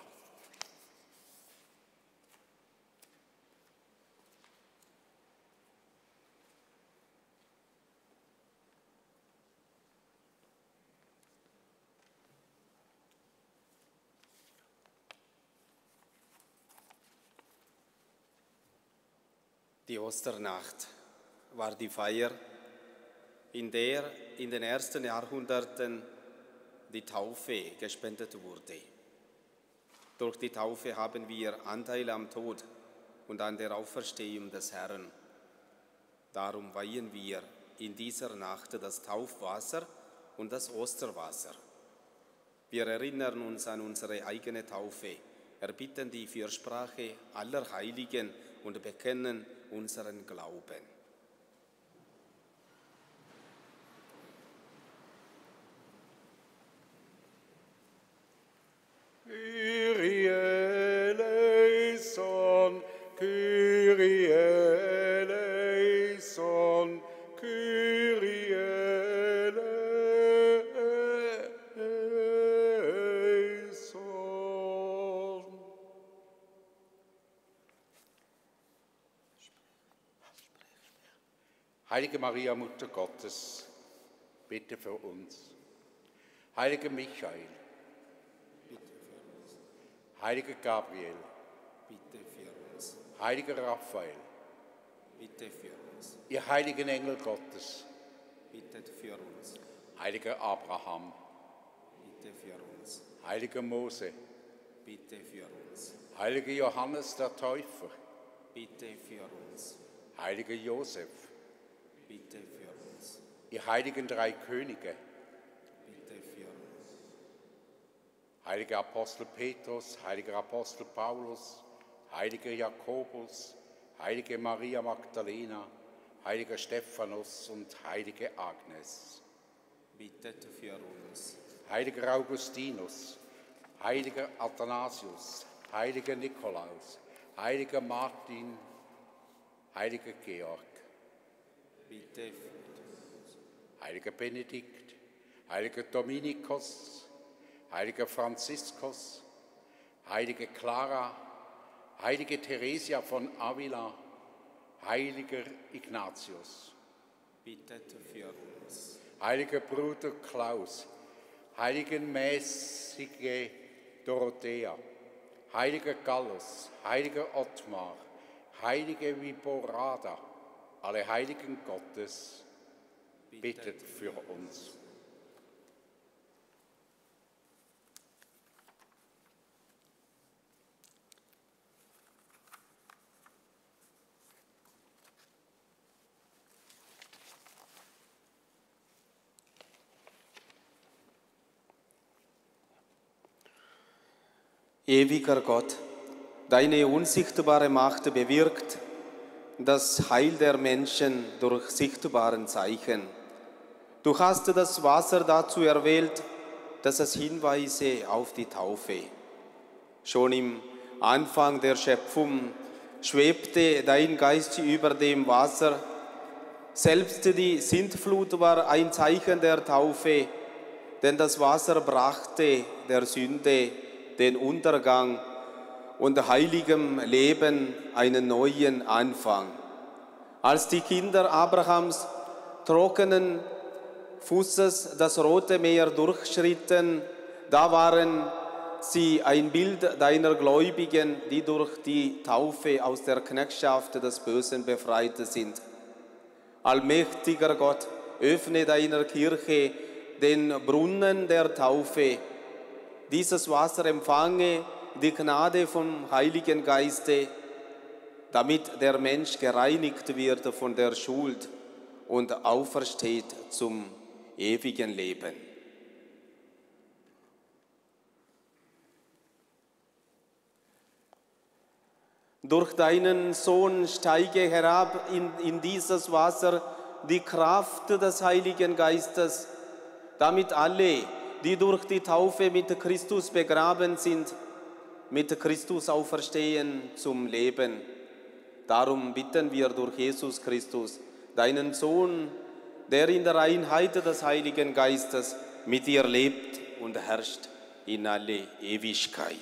Die Osternacht war die Feier, in der in den ersten Jahrhunderten die Taufe gespendet wurde. Durch die Taufe haben wir Anteil am Tod und an der Auferstehung des Herrn. Darum weihen wir in dieser Nacht das Taufwasser und das Osterwasser. Wir erinnern uns an unsere eigene Taufe, erbitten die Fürsprache aller Heiligen und bekennen unseren Glauben. Kyrie eleison, Kyrie eleison, Kyrie eleison. Heilige Maria, Mutter Gottes, bitte für uns. Heiliger Michael, Heiliger Gabriel, Bitte für uns, Heiliger Raphael, bitte für uns, ihr heiligen Engel Gottes, bittet für uns, Heiliger Abraham, bitte für uns, Heiliger Mose, bitte für uns, Heiliger Johannes der Täufer, bitte für uns, Heiliger Josef, bitte für uns, ihr heiligen drei Könige, bitte für uns, Heiliger Apostel Petrus, Heiliger Apostel Paulus, Heiliger Jakobus, Heilige Maria Magdalena, Heiliger Stephanus und Heilige Agnes, bittet für uns, Heiliger Augustinus, Heiliger Athanasius, Heiliger Nikolaus, Heiliger Martin, Heiliger Georg, bitte für uns, Heiliger Benedikt, Heiliger Dominikus, Heiliger Franziskus, Heilige Clara, Heilige Theresia von Avila, Heiliger Ignatius, bittet für uns, Heiliger Bruder Klaus, Heilige mäßige Dorothea, Heiliger Gallus, Heiliger Ottmar, Heilige Viborada, alle Heiligen Gottes, bittet für uns. Ewiger Gott, deine unsichtbare Macht bewirkt das Heil der Menschen durch sichtbaren Zeichen. Du hast das Wasser dazu erwählt, dass es hinweise auf die Taufe. Schon im Anfang der Schöpfung schwebte dein Geist über dem Wasser. Selbst die Sintflut war ein Zeichen der Taufe, denn das Wasser brachte der Sünde den Untergang und heiligem Leben einen neuen Anfang. Als die Kinder Abrahams trockenen Fußes das Rote Meer durchschritten, da waren sie ein Bild deiner Gläubigen, die durch die Taufe aus der Knechtschaft des Bösen befreit sind. Allmächtiger Gott, öffne deiner Kirche den Brunnen der Taufe. Dieses Wasser empfange die Gnade vom Heiligen Geiste, damit der Mensch gereinigt wird von der Schuld und aufersteht zum ewigen Leben. Durch deinen Sohn steige herab in, in dieses Wasser die Kraft des Heiligen Geistes, damit alle, die durch die Taufe mit Christus begraben sind, mit Christus auferstehen zum Leben. Darum bitten wir durch Jesus Christus, deinen Sohn, der in der Einheit des Heiligen Geistes mit dir lebt und herrscht in alle Ewigkeit.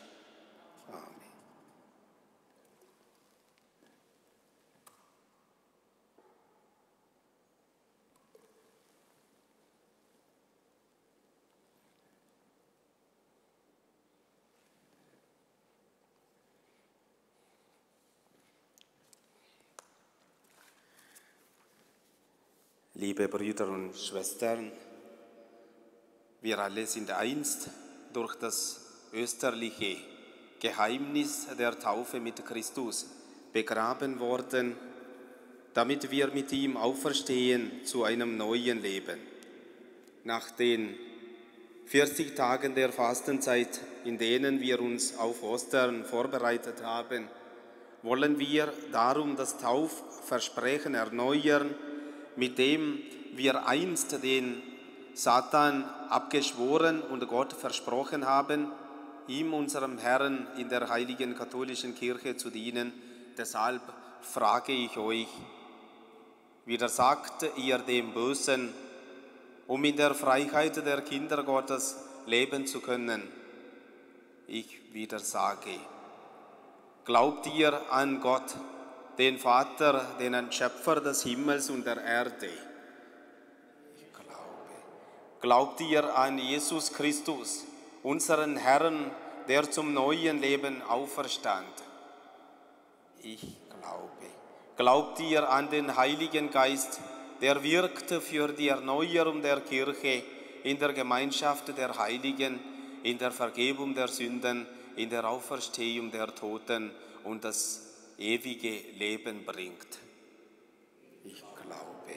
Liebe Brüder und Schwestern, wir alle sind einst durch das österliche Geheimnis der Taufe mit Christus begraben worden, damit wir mit ihm auferstehen zu einem neuen Leben. Nach den vierzig Tagen der Fastenzeit, in denen wir uns auf Ostern vorbereitet haben, wollen wir darum das Taufversprechen erneuern, mit dem wir einst den Satan abgeschworen und Gott versprochen haben, ihm, unserem Herrn, in der heiligen katholischen Kirche zu dienen. Deshalb frage ich euch, widersagt ihr dem Bösen, um in der Freiheit der Kinder Gottes leben zu können? Ich widersage. Glaubt ihr an Gott, den Vater, den Schöpfer des Himmels und der Erde? Ich glaube. Glaubt ihr an Jesus Christus, unseren Herrn, der zum neuen Leben auferstand? Ich glaube. Glaubt ihr an den Heiligen Geist, der wirkte für die Erneuerung der Kirche in der Gemeinschaft der Heiligen, in der Vergebung der Sünden, in der Auferstehung der Toten und das ewige Leben bringt? Ich glaube.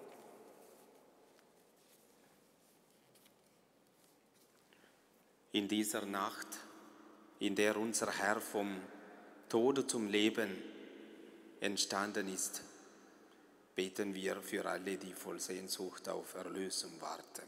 In dieser Nacht, in der unser Herr vom Tod zum Leben entstanden ist, beten wir für alle, die voll Sehnsucht auf Erlösung warten.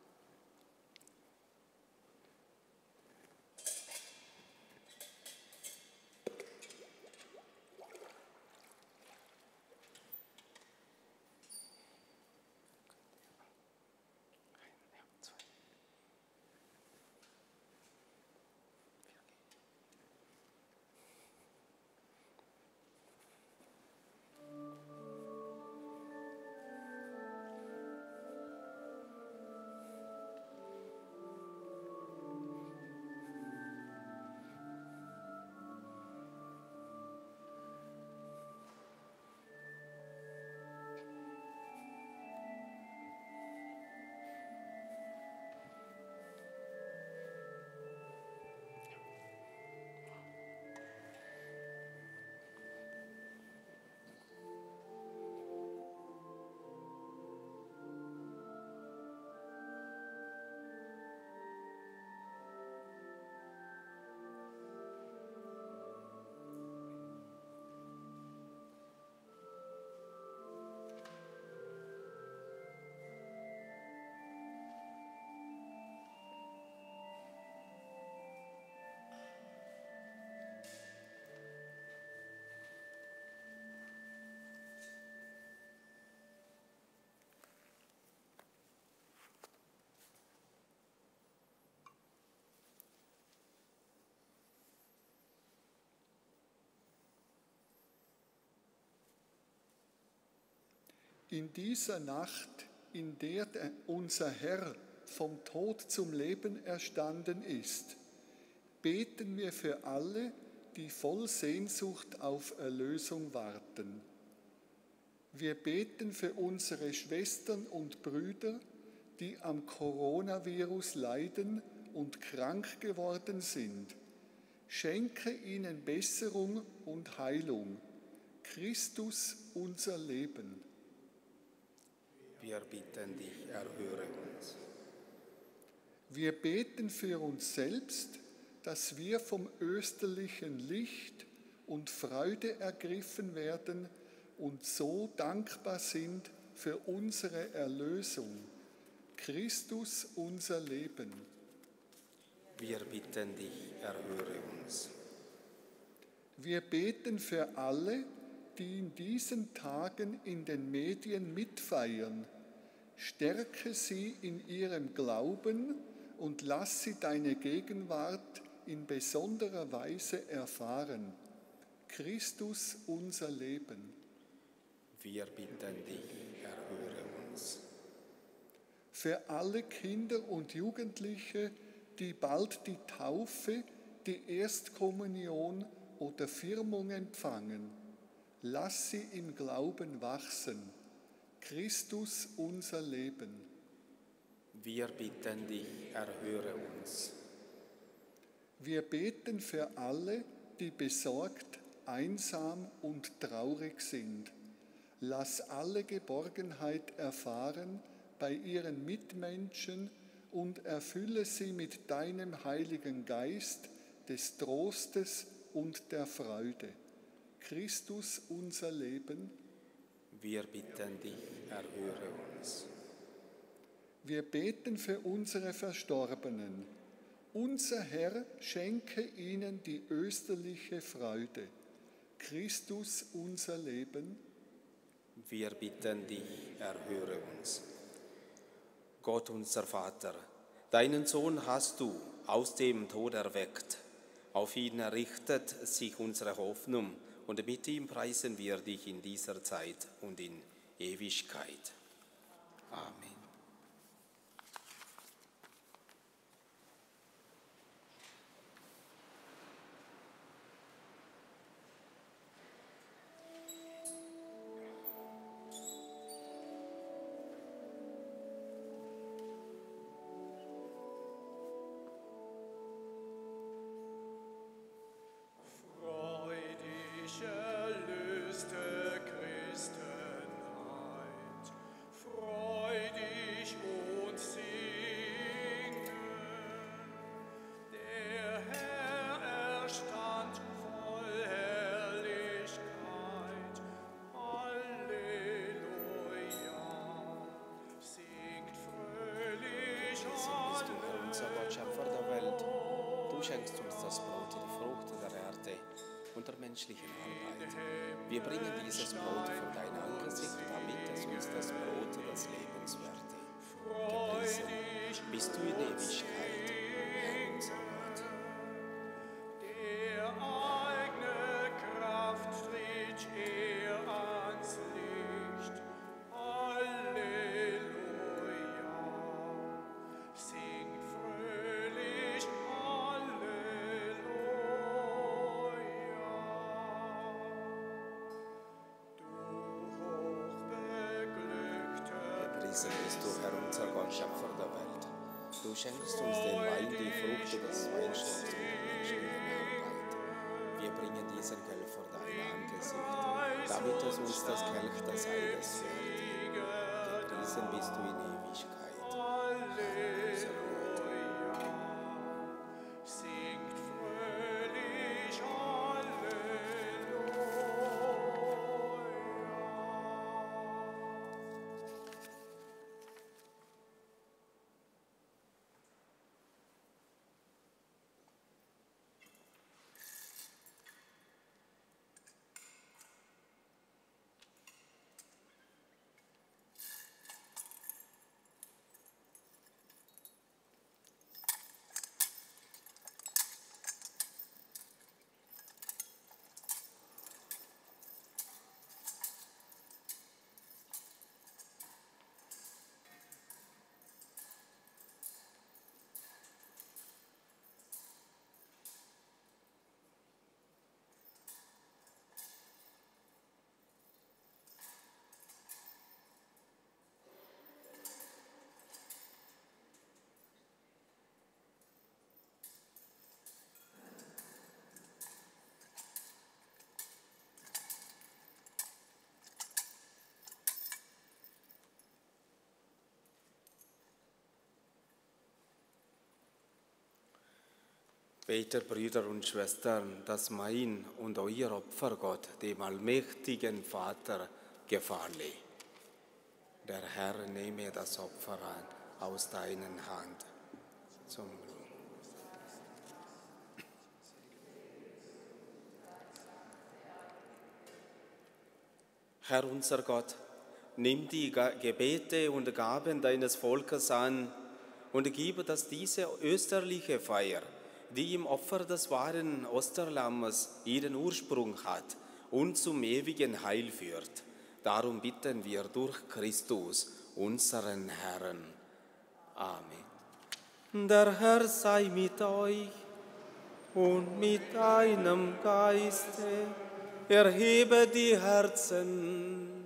In dieser Nacht, in der unser Herr vom Tod zum Leben erstanden ist, beten wir für alle, die voll Sehnsucht auf Erlösung warten. Wir beten für unsere Schwestern und Brüder, die am Coronavirus leiden und krank geworden sind. Schenke ihnen Besserung und Heilung. Christus, unser Leben. Wir bitten dich, erhöre uns. Wir beten für uns selbst, dass wir vom österlichen Licht und Freude ergriffen werden und so dankbar sind für unsere Erlösung. Christus, unser Leben. Wir bitten dich, erhöre uns. Wir beten für alle, die in diesen Tagen in den Medien mitfeiern. Stärke sie in ihrem Glauben und lass sie deine Gegenwart in besonderer Weise erfahren. Christus, unser Leben. Wir bitten dich, erhöre uns. Für alle Kinder und Jugendliche, die bald die Taufe, die Erstkommunion oder Firmung empfangen, lass sie im Glauben wachsen. Christus, unser Leben. Wir bitten dich, erhöre uns. Wir beten für alle, die besorgt, einsam und traurig sind. Lass alle Geborgenheit erfahren bei ihren Mitmenschen und erfülle sie mit deinem Heiligen Geist des Trostes und der Freude. Christus, unser Leben. Wir bitten dich, erhöre uns. Wir beten für unsere Verstorbenen. Unser Herr schenke ihnen die österliche Freude. Christus, unser Leben. Wir bitten dich, erhöre uns. Gott, unser Vater, deinen Sohn hast du aus dem Tod erweckt. Auf ihn richtet sich unsere Hoffnung und mit ihm preisen wir dich in dieser Zeit und in Ewigkeit. Amen. Du schenkst uns das Brot, die Frucht der Erde und der menschlichen Arbeit. Wir bringen dieses Brot vor dein Angesicht, damit es uns das Brot des Lebens werde. Gepriesen bist du in Ewigkeit, Herr unser Gott. Der eigene Kraft tritt er ans Licht. Halleluja. Singt fröhlich Gepriesen bist du, Herr unser Gott, Schöpfer der Welt. Du schenkst uns den Wein, die Frucht des Weinstorms und der menschlichen Arbeit. Wir bringen diesen Kelch vor dein Angesicht, damit es uns das Kelch des Heiles wird. Gepriesen bist du in Ewigkeit. Unser Gott. Singt fröhlich Betet, Brüder und Schwestern, dass mein und euer Opfer Gott, dem allmächtigen Vater, gefalle. Der Herr nehme das Opfer an aus deinen Hand zum Ruhm. Herr unser Gott, nimm die Gebete und Gaben deines Volkes an und gib, dass diese österliche Feier, die im Opfer des wahren Osterlammes ihren Ursprung hat, uns zum ewigen Heil führt. Darum bitten wir durch Christus, unseren Herrn. Amen. Der Herr sei mit euch und mit deinem Geiste. Erhebe die Herzen.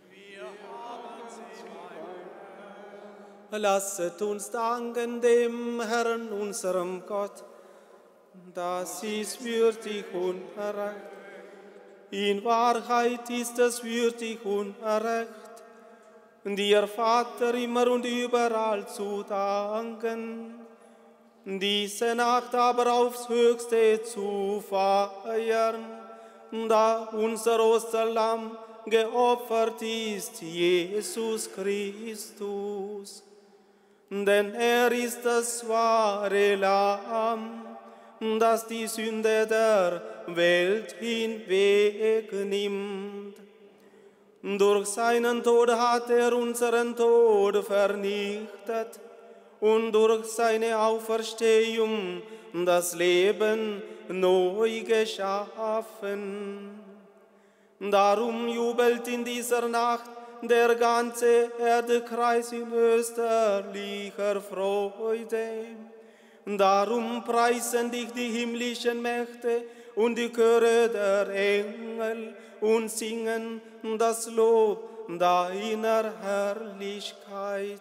Lasset uns danken dem Herrn, unserem Gott. Das ist würdig und recht. In Wahrheit ist es würdig und recht, dir Vater immer und überall zu danken, diese Nacht aber aufs Höchste zu feiern, da unser Osterlamm geopfert ist, Jesus Christus. Denn er ist das wahre Lamm, das die Sünde der Welt hinwegnimmt. Durch seinen Tod hat er unseren Tod vernichtet und durch seine Auferstehung das Leben neu geschaffen. Darum jubelt in dieser Nacht der ganze Erdkreis in österlicher Freude. Darum preisen dich die himmlischen Mächte und die Chöre der Engel und singen das Lob deiner Herrlichkeit.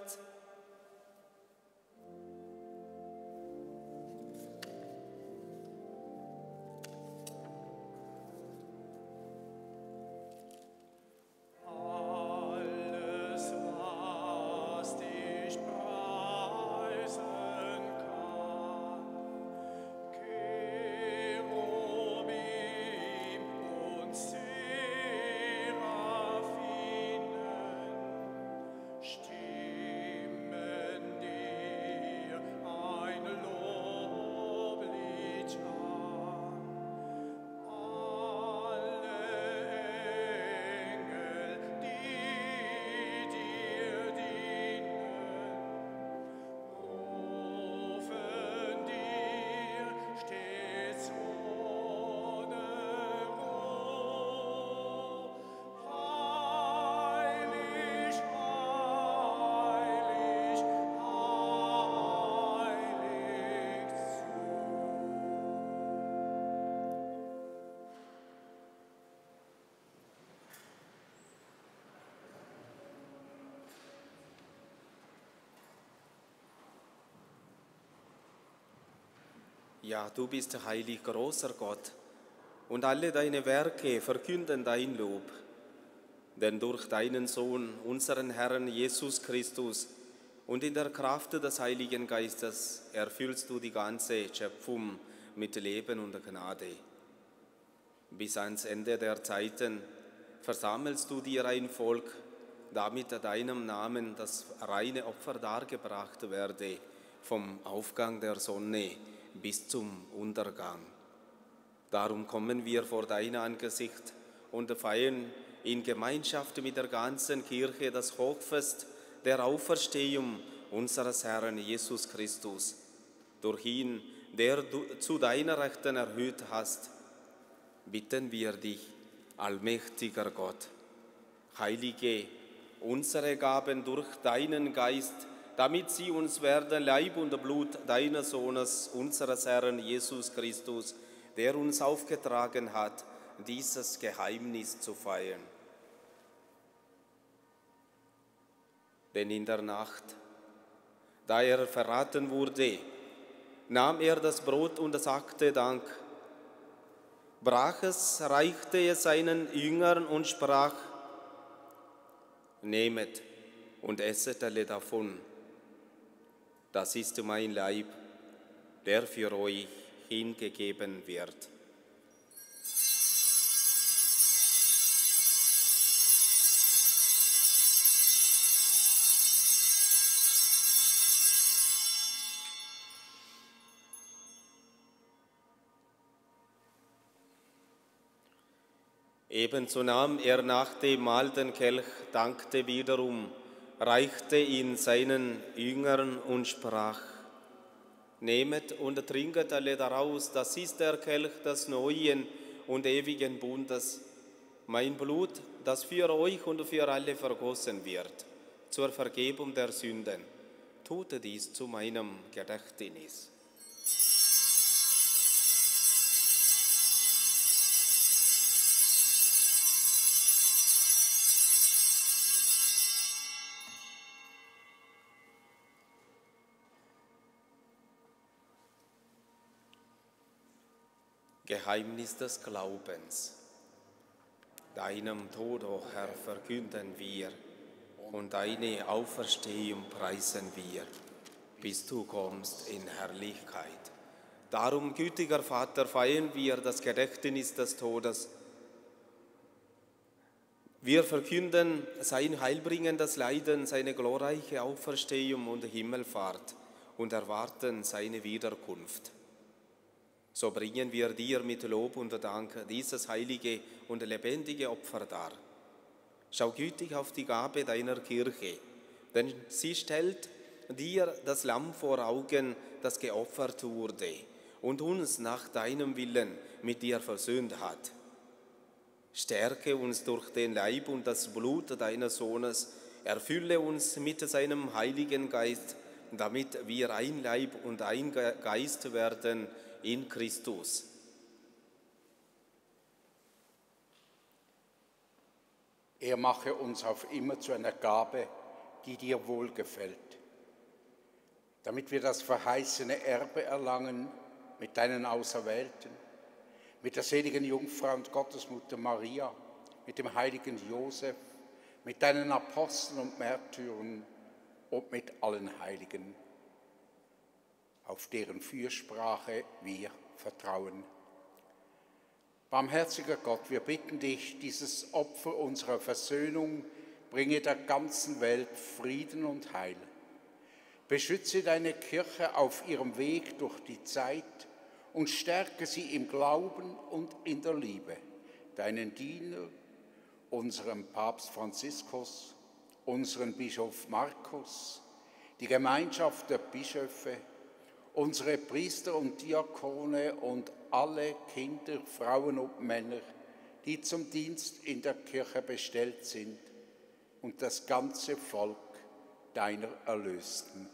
Ja, du bist heilig, großer Gott, und alle deine Werke verkünden dein Lob. Denn durch deinen Sohn, unseren Herrn Jesus Christus, und in der Kraft des Heiligen Geistes erfüllst du die ganze Schöpfung mit Leben und Gnade. Bis ans Ende der Zeiten versammelst du dir ein Volk, damit deinem Namen das reine Opfer dargebracht werde, vom Aufgang der Sonne bis zum Untergang. Darum kommen wir vor dein Angesicht und feiern in Gemeinschaft mit der ganzen Kirche das Hochfest der Auferstehung unseres Herrn Jesus Christus. Durch ihn, der du zu deiner Rechten erhöht hast, bitten wir dich, allmächtiger Gott, heilige unsere Gaben durch deinen Geist, damit sie uns werden Leib und Blut deines Sohnes, unseres Herrn Jesus Christus, der uns aufgetragen hat, dieses Geheimnis zu feiern. Denn in der Nacht, da er verraten wurde, nahm er das Brot und sagte Dank, brach es, reichte es seinen Jüngern und sprach, nehmet und esset alle davon. Das ist mein Leib, der für euch hingegeben wird. Ebenso nahm er nach dem Mahl den Kelch, dankte wiederum, reichte ihn seinen Jüngern und sprach: Nehmet und trinket alle daraus, das ist der Kelch des neuen und ewigen Bundes, mein Blut, das für euch und für alle vergossen wird, zur Vergebung der Sünden. Tut dies zu meinem Gedächtnis. Geheimnis des Glaubens. Deinem Tod, o Herr, verkünden wir und deine Auferstehung preisen wir, bis du kommst in Herrlichkeit. Darum, gütiger Vater, feiern wir das Gedächtnis des Todes. Wir verkünden sein heilbringendes Leiden, seine glorreiche Auferstehung und Himmelfahrt und erwarten seine Wiederkunft. So bringen wir dir mit Lob und Dank dieses heilige und lebendige Opfer dar. Schau gütig auf die Gabe deiner Kirche, denn sie stellt dir das Lamm vor Augen, das geopfert wurde und uns nach deinem Willen mit dir versöhnt hat. Stärke uns durch den Leib und das Blut deines Sohnes, erfülle uns mit seinem Heiligen Geist, damit wir ein Leib und ein Geist werden in Christus. Er mache uns auf immer zu einer Gabe, die dir wohlgefällt, damit wir das verheißene Erbe erlangen mit deinen Auserwählten, mit der seligen Jungfrau und Gottesmutter Maria, mit dem heiligen Josef, mit deinen Aposteln und Märtyrern und mit allen Heiligen, auf deren Fürsprache wir vertrauen. Barmherziger Gott, wir bitten dich, dieses Opfer unserer Versöhnung bringe der ganzen Welt Frieden und Heil. Beschütze deine Kirche auf ihrem Weg durch die Zeit und stärke sie im Glauben und in der Liebe. Deinen Diener, unseren Papst Franziskus, unseren Bischof Markus, die Gemeinschaft der Bischöfe, unsere Priester und Diakone und alle Kinder, Frauen und Männer, die zum Dienst in der Kirche bestellt sind, und das ganze Volk deiner Erlösten.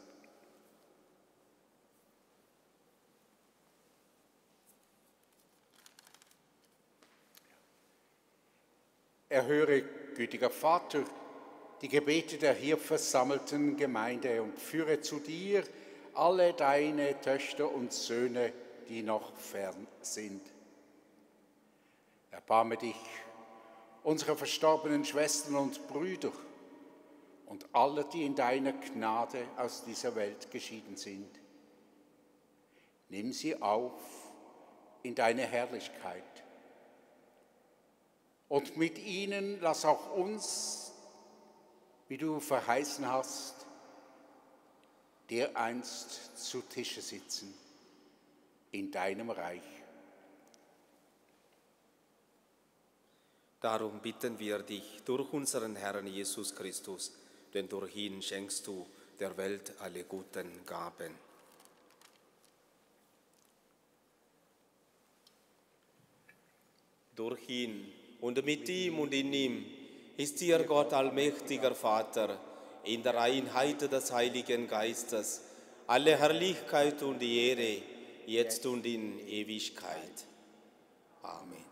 Erhöre, gütiger Vater, die Gebete der hier versammelten Gemeinde und führe zu dir alle deine Töchter und Söhne, die noch fern sind. Erbarme dich unserer verstorbenen Schwestern und Brüder und aller, die in deiner Gnade aus dieser Welt geschieden sind. Nimm sie auf in deine Herrlichkeit. Und mit ihnen lass auch uns, wie du verheißen hast, dereinst zu Tische sitzen in deinem Reich. Darum bitten wir dich durch unseren Herrn Jesus Christus, denn durch ihn schenkst du der Welt alle guten Gaben. Durch ihn und mit ihm und in ihm ist dir Gott allmächtiger Vater, in der Einheit des Heiligen Geistes, alle Herrlichkeit und Ehre, jetzt und in Ewigkeit. Amen.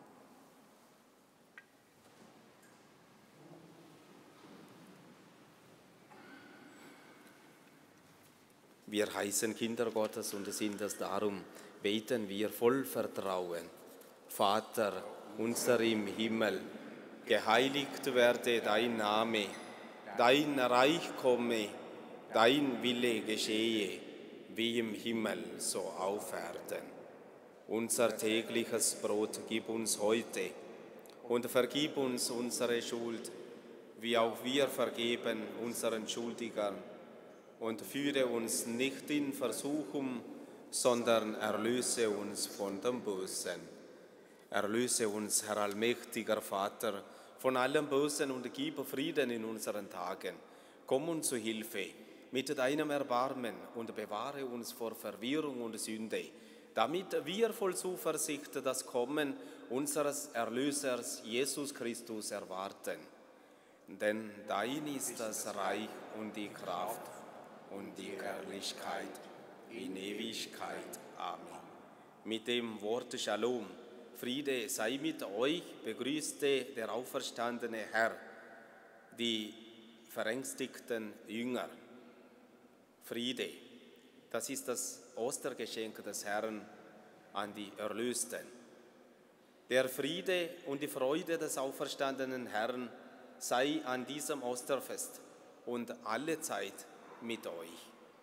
Wir heißen Kinder Gottes und sind es darum, beten wir voll Vertrauen. Vater unser im Himmel, geheiligt werde dein Name, dein Reich komme, dein Wille geschehe, wie im Himmel, so auf Erden. Unser tägliches Brot gib uns heute und vergib uns unsere Schuld, wie auch wir vergeben unseren Schuldigern. Und führe uns nicht in Versuchung, sondern erlöse uns von dem Bösen. Erlöse uns, Herr allmächtiger Vater, von allem Bösen und gib Frieden in unseren Tagen. Komm uns zu Hilfe mit deinem Erbarmen und bewahre uns vor Verwirrung und Sünde, damit wir voll Zuversicht das Kommen unseres Erlösers Jesus Christus erwarten. Denn dein ist das Reich und die Kraft und die Herrlichkeit in Ewigkeit. Amen. Mit dem Wort Shalom, Friede sei mit euch, begrüßte der auferstandene Herr die verängstigten Jünger. Friede, das ist das Ostergeschenk des Herrn an die Erlösten. Der Friede und die Freude des auferstandenen Herrn sei an diesem Osterfest und alle Zeit mit euch.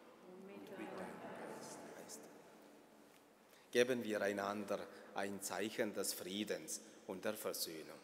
Geben wir einander ein Zeichen des Friedens und der Versöhnung.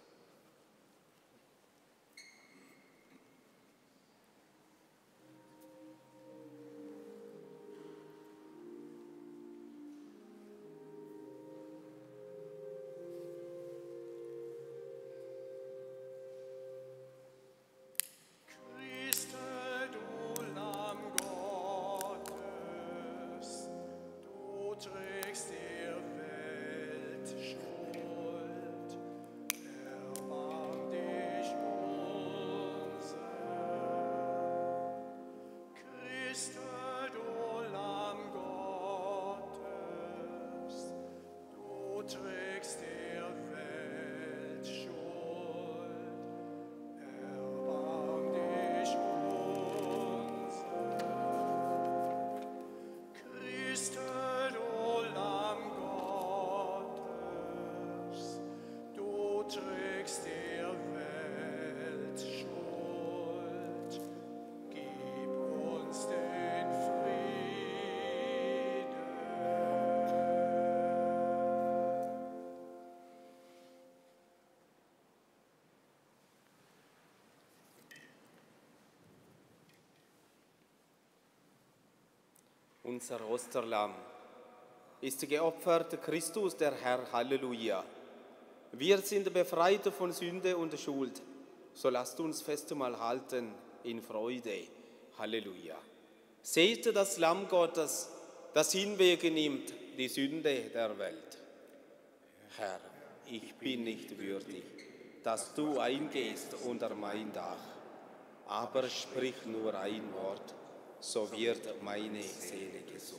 Unser Osterlamm ist geopfert, Christus der Herr, Halleluja. Wir sind befreit von Sünde und Schuld, so lasst uns Festmahl halten in Freude, Halleluja. Seht das Lamm Gottes, das hinwegnimmt die Sünde der Welt. Herr, ich bin nicht würdig, dass du eingehst unter mein Dach, aber sprich nur ein Wort, so wird meine Seele gesund.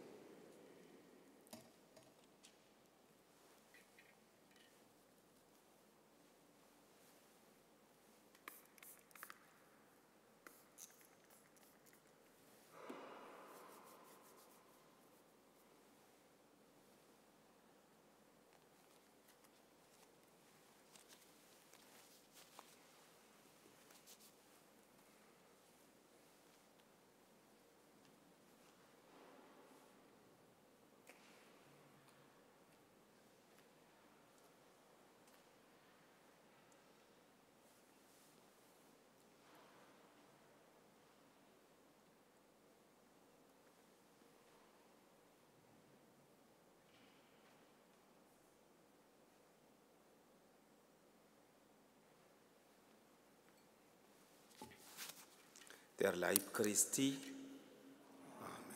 Der Leib Christi. Amen.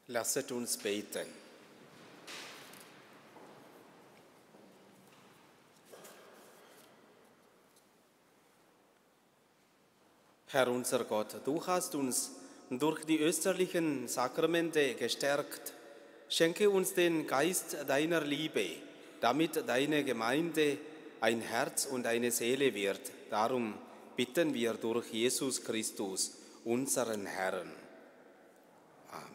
Lasset uns beten. Herr unser Gott, du hast uns durch die österlichen Sakramente gestärkt. Schenke uns den Geist deiner Liebe, damit deine Gemeinde ein Herz und eine Seele wird. Darum bitten wir durch Jesus Christus, unseren Herrn. Amen.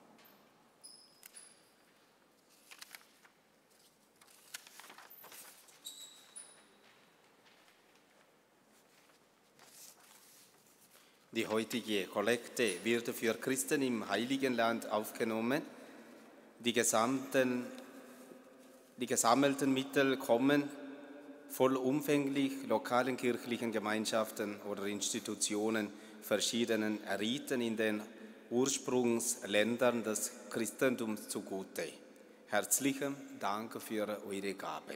Die heutige Kollekte wird für Christen im Heiligen Land aufgenommen. Die, gesamten, die gesammelten Mittel kommen vollumfänglich lokalen kirchlichen Gemeinschaften oder Institutionen verschiedenen Riten in den Ursprungsländern des Christentums zugute. Herzlichen Dank für eure Gaben.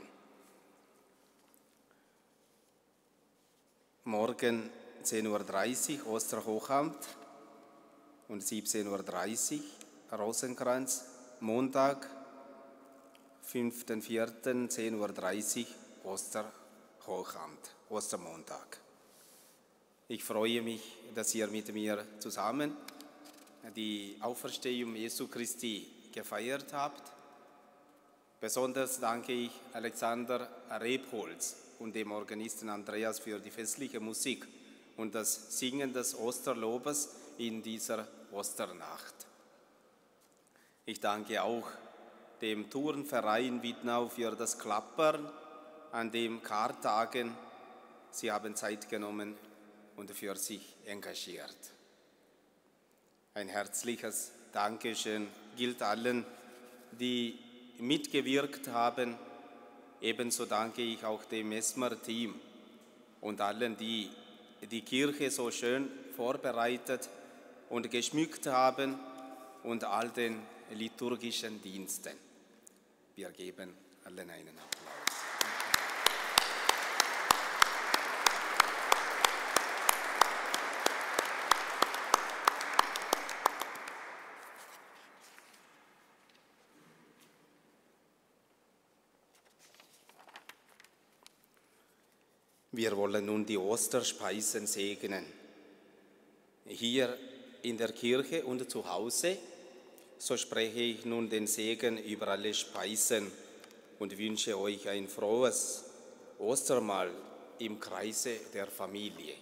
Morgen zehn Uhr dreißig Osterhochamt und siebzehn Uhr dreißig Rosenkranz. Montag, fünften vierten zehn Uhr dreißig Osterhochamt, Ostermontag. Ich freue mich, dass ihr mit mir zusammen die Auferstehung Jesu Christi gefeiert habt. Besonders danke ich Alexander Rebholz und dem Organisten Andreas für die festliche Musik und das Singen des Osterlobes in dieser Osternacht. Ich danke auch dem Turnverein Wittnau für das Klappern an den Kartagen. Sie haben Zeit genommen und für sich engagiert. Ein herzliches Dankeschön gilt allen, die mitgewirkt haben. Ebenso danke ich auch dem Mesmer-Team und allen, die die Kirche so schön vorbereitet und geschmückt haben und all den liturgischen Diensten. Wir geben allen einen Applaus. Wir wollen nun die Osterspeisen segnen. Hier in der Kirche und zu Hause, so spreche ich nun den Segen über alle Speisen und wünsche euch ein frohes Ostermahl im Kreise der Familie.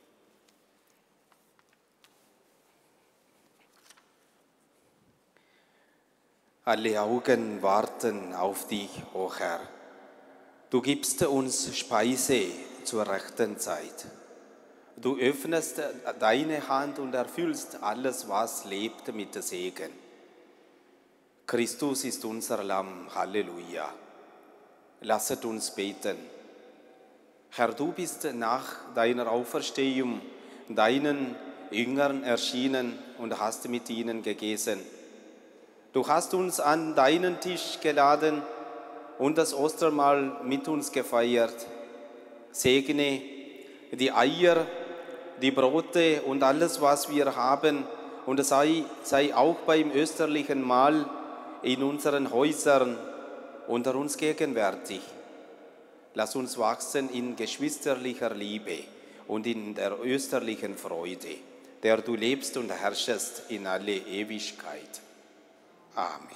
Alle Augen warten auf dich, o Herr. Du gibst uns Speise zur rechten Zeit. Du öffnest deine Hand und erfüllst alles, was lebt, mit Segen. Christus ist unser Lamm, Halleluja. Lasset uns beten. Herr, du bist nach deiner Auferstehung deinen Jüngern erschienen und hast mit ihnen gegessen. Du hast uns an deinen Tisch geladen und das Ostermahl mit uns gefeiert. Segne die Eier, die Brote und alles, was wir haben, und sei, sei auch beim österlichen Mahl in unseren Häusern unter uns gegenwärtig. Lass uns wachsen in geschwisterlicher Liebe und in der österlichen Freude, der du lebst und herrschest in alle Ewigkeit. Amen.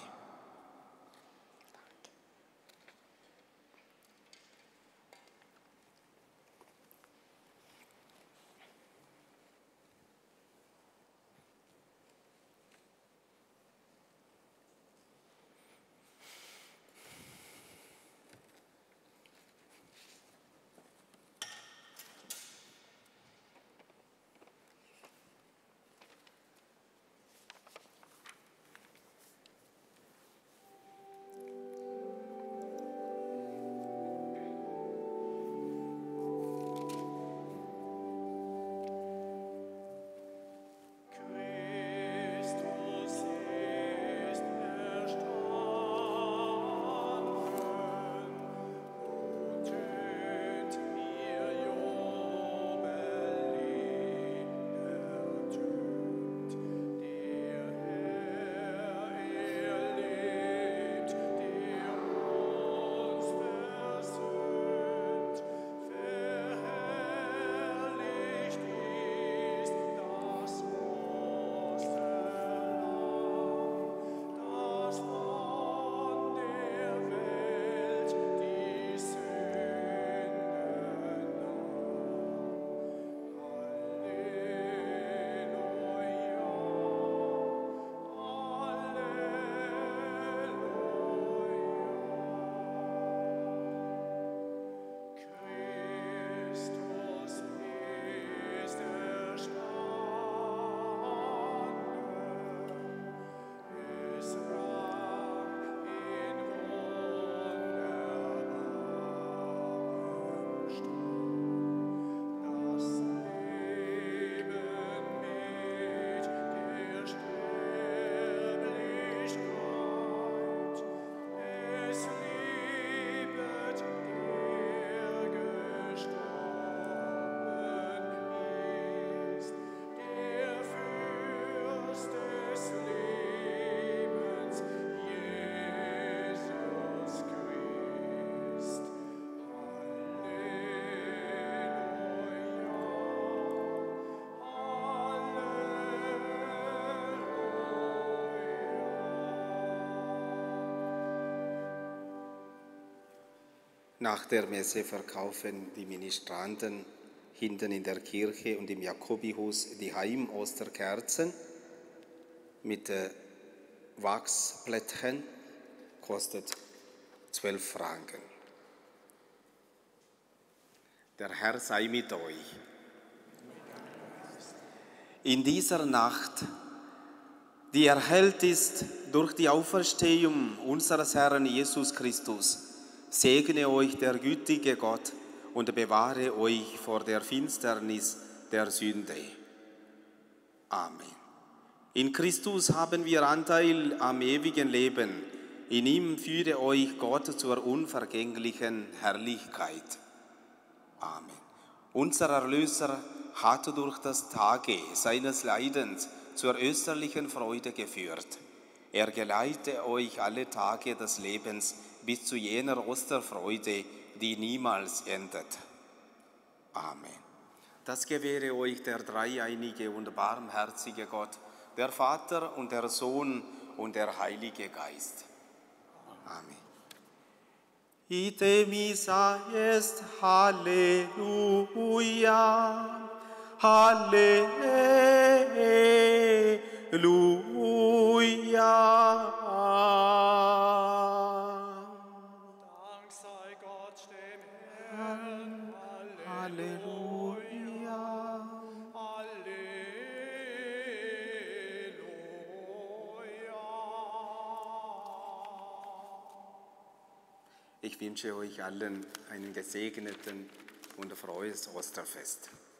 Nach der Messe verkaufen die Ministranten hinten in der Kirche und im Jakobihus die Heimosterkerzen mit äh, Wachsplättchen, kostet zwölf Franken. Der Herr sei mit euch. In dieser Nacht, die erhellt ist durch die Auferstehung unseres Herrn Jesus Christus, segne euch der gütige Gott und bewahre euch vor der Finsternis der Sünde. Amen. In Christus haben wir Anteil am ewigen Leben. In ihm führe euch Gott zur unvergänglichen Herrlichkeit. Amen. Unser Erlöser hat durch das Tage seines Leidens zur österlichen Freude geführt. Er geleite euch alle Tage des Lebens bis zu jener Osterfreude, die niemals endet. Amen. Das gewähre euch der dreieinige und barmherzige Gott, der Vater und der Sohn und der Heilige Geist. Amen. Ite missa est, Halleluja, Halleluja. Dank sei Gott dem Herrn. Halleluja. Ich wünsche euch allen einen gesegneten und frohes Osterfest.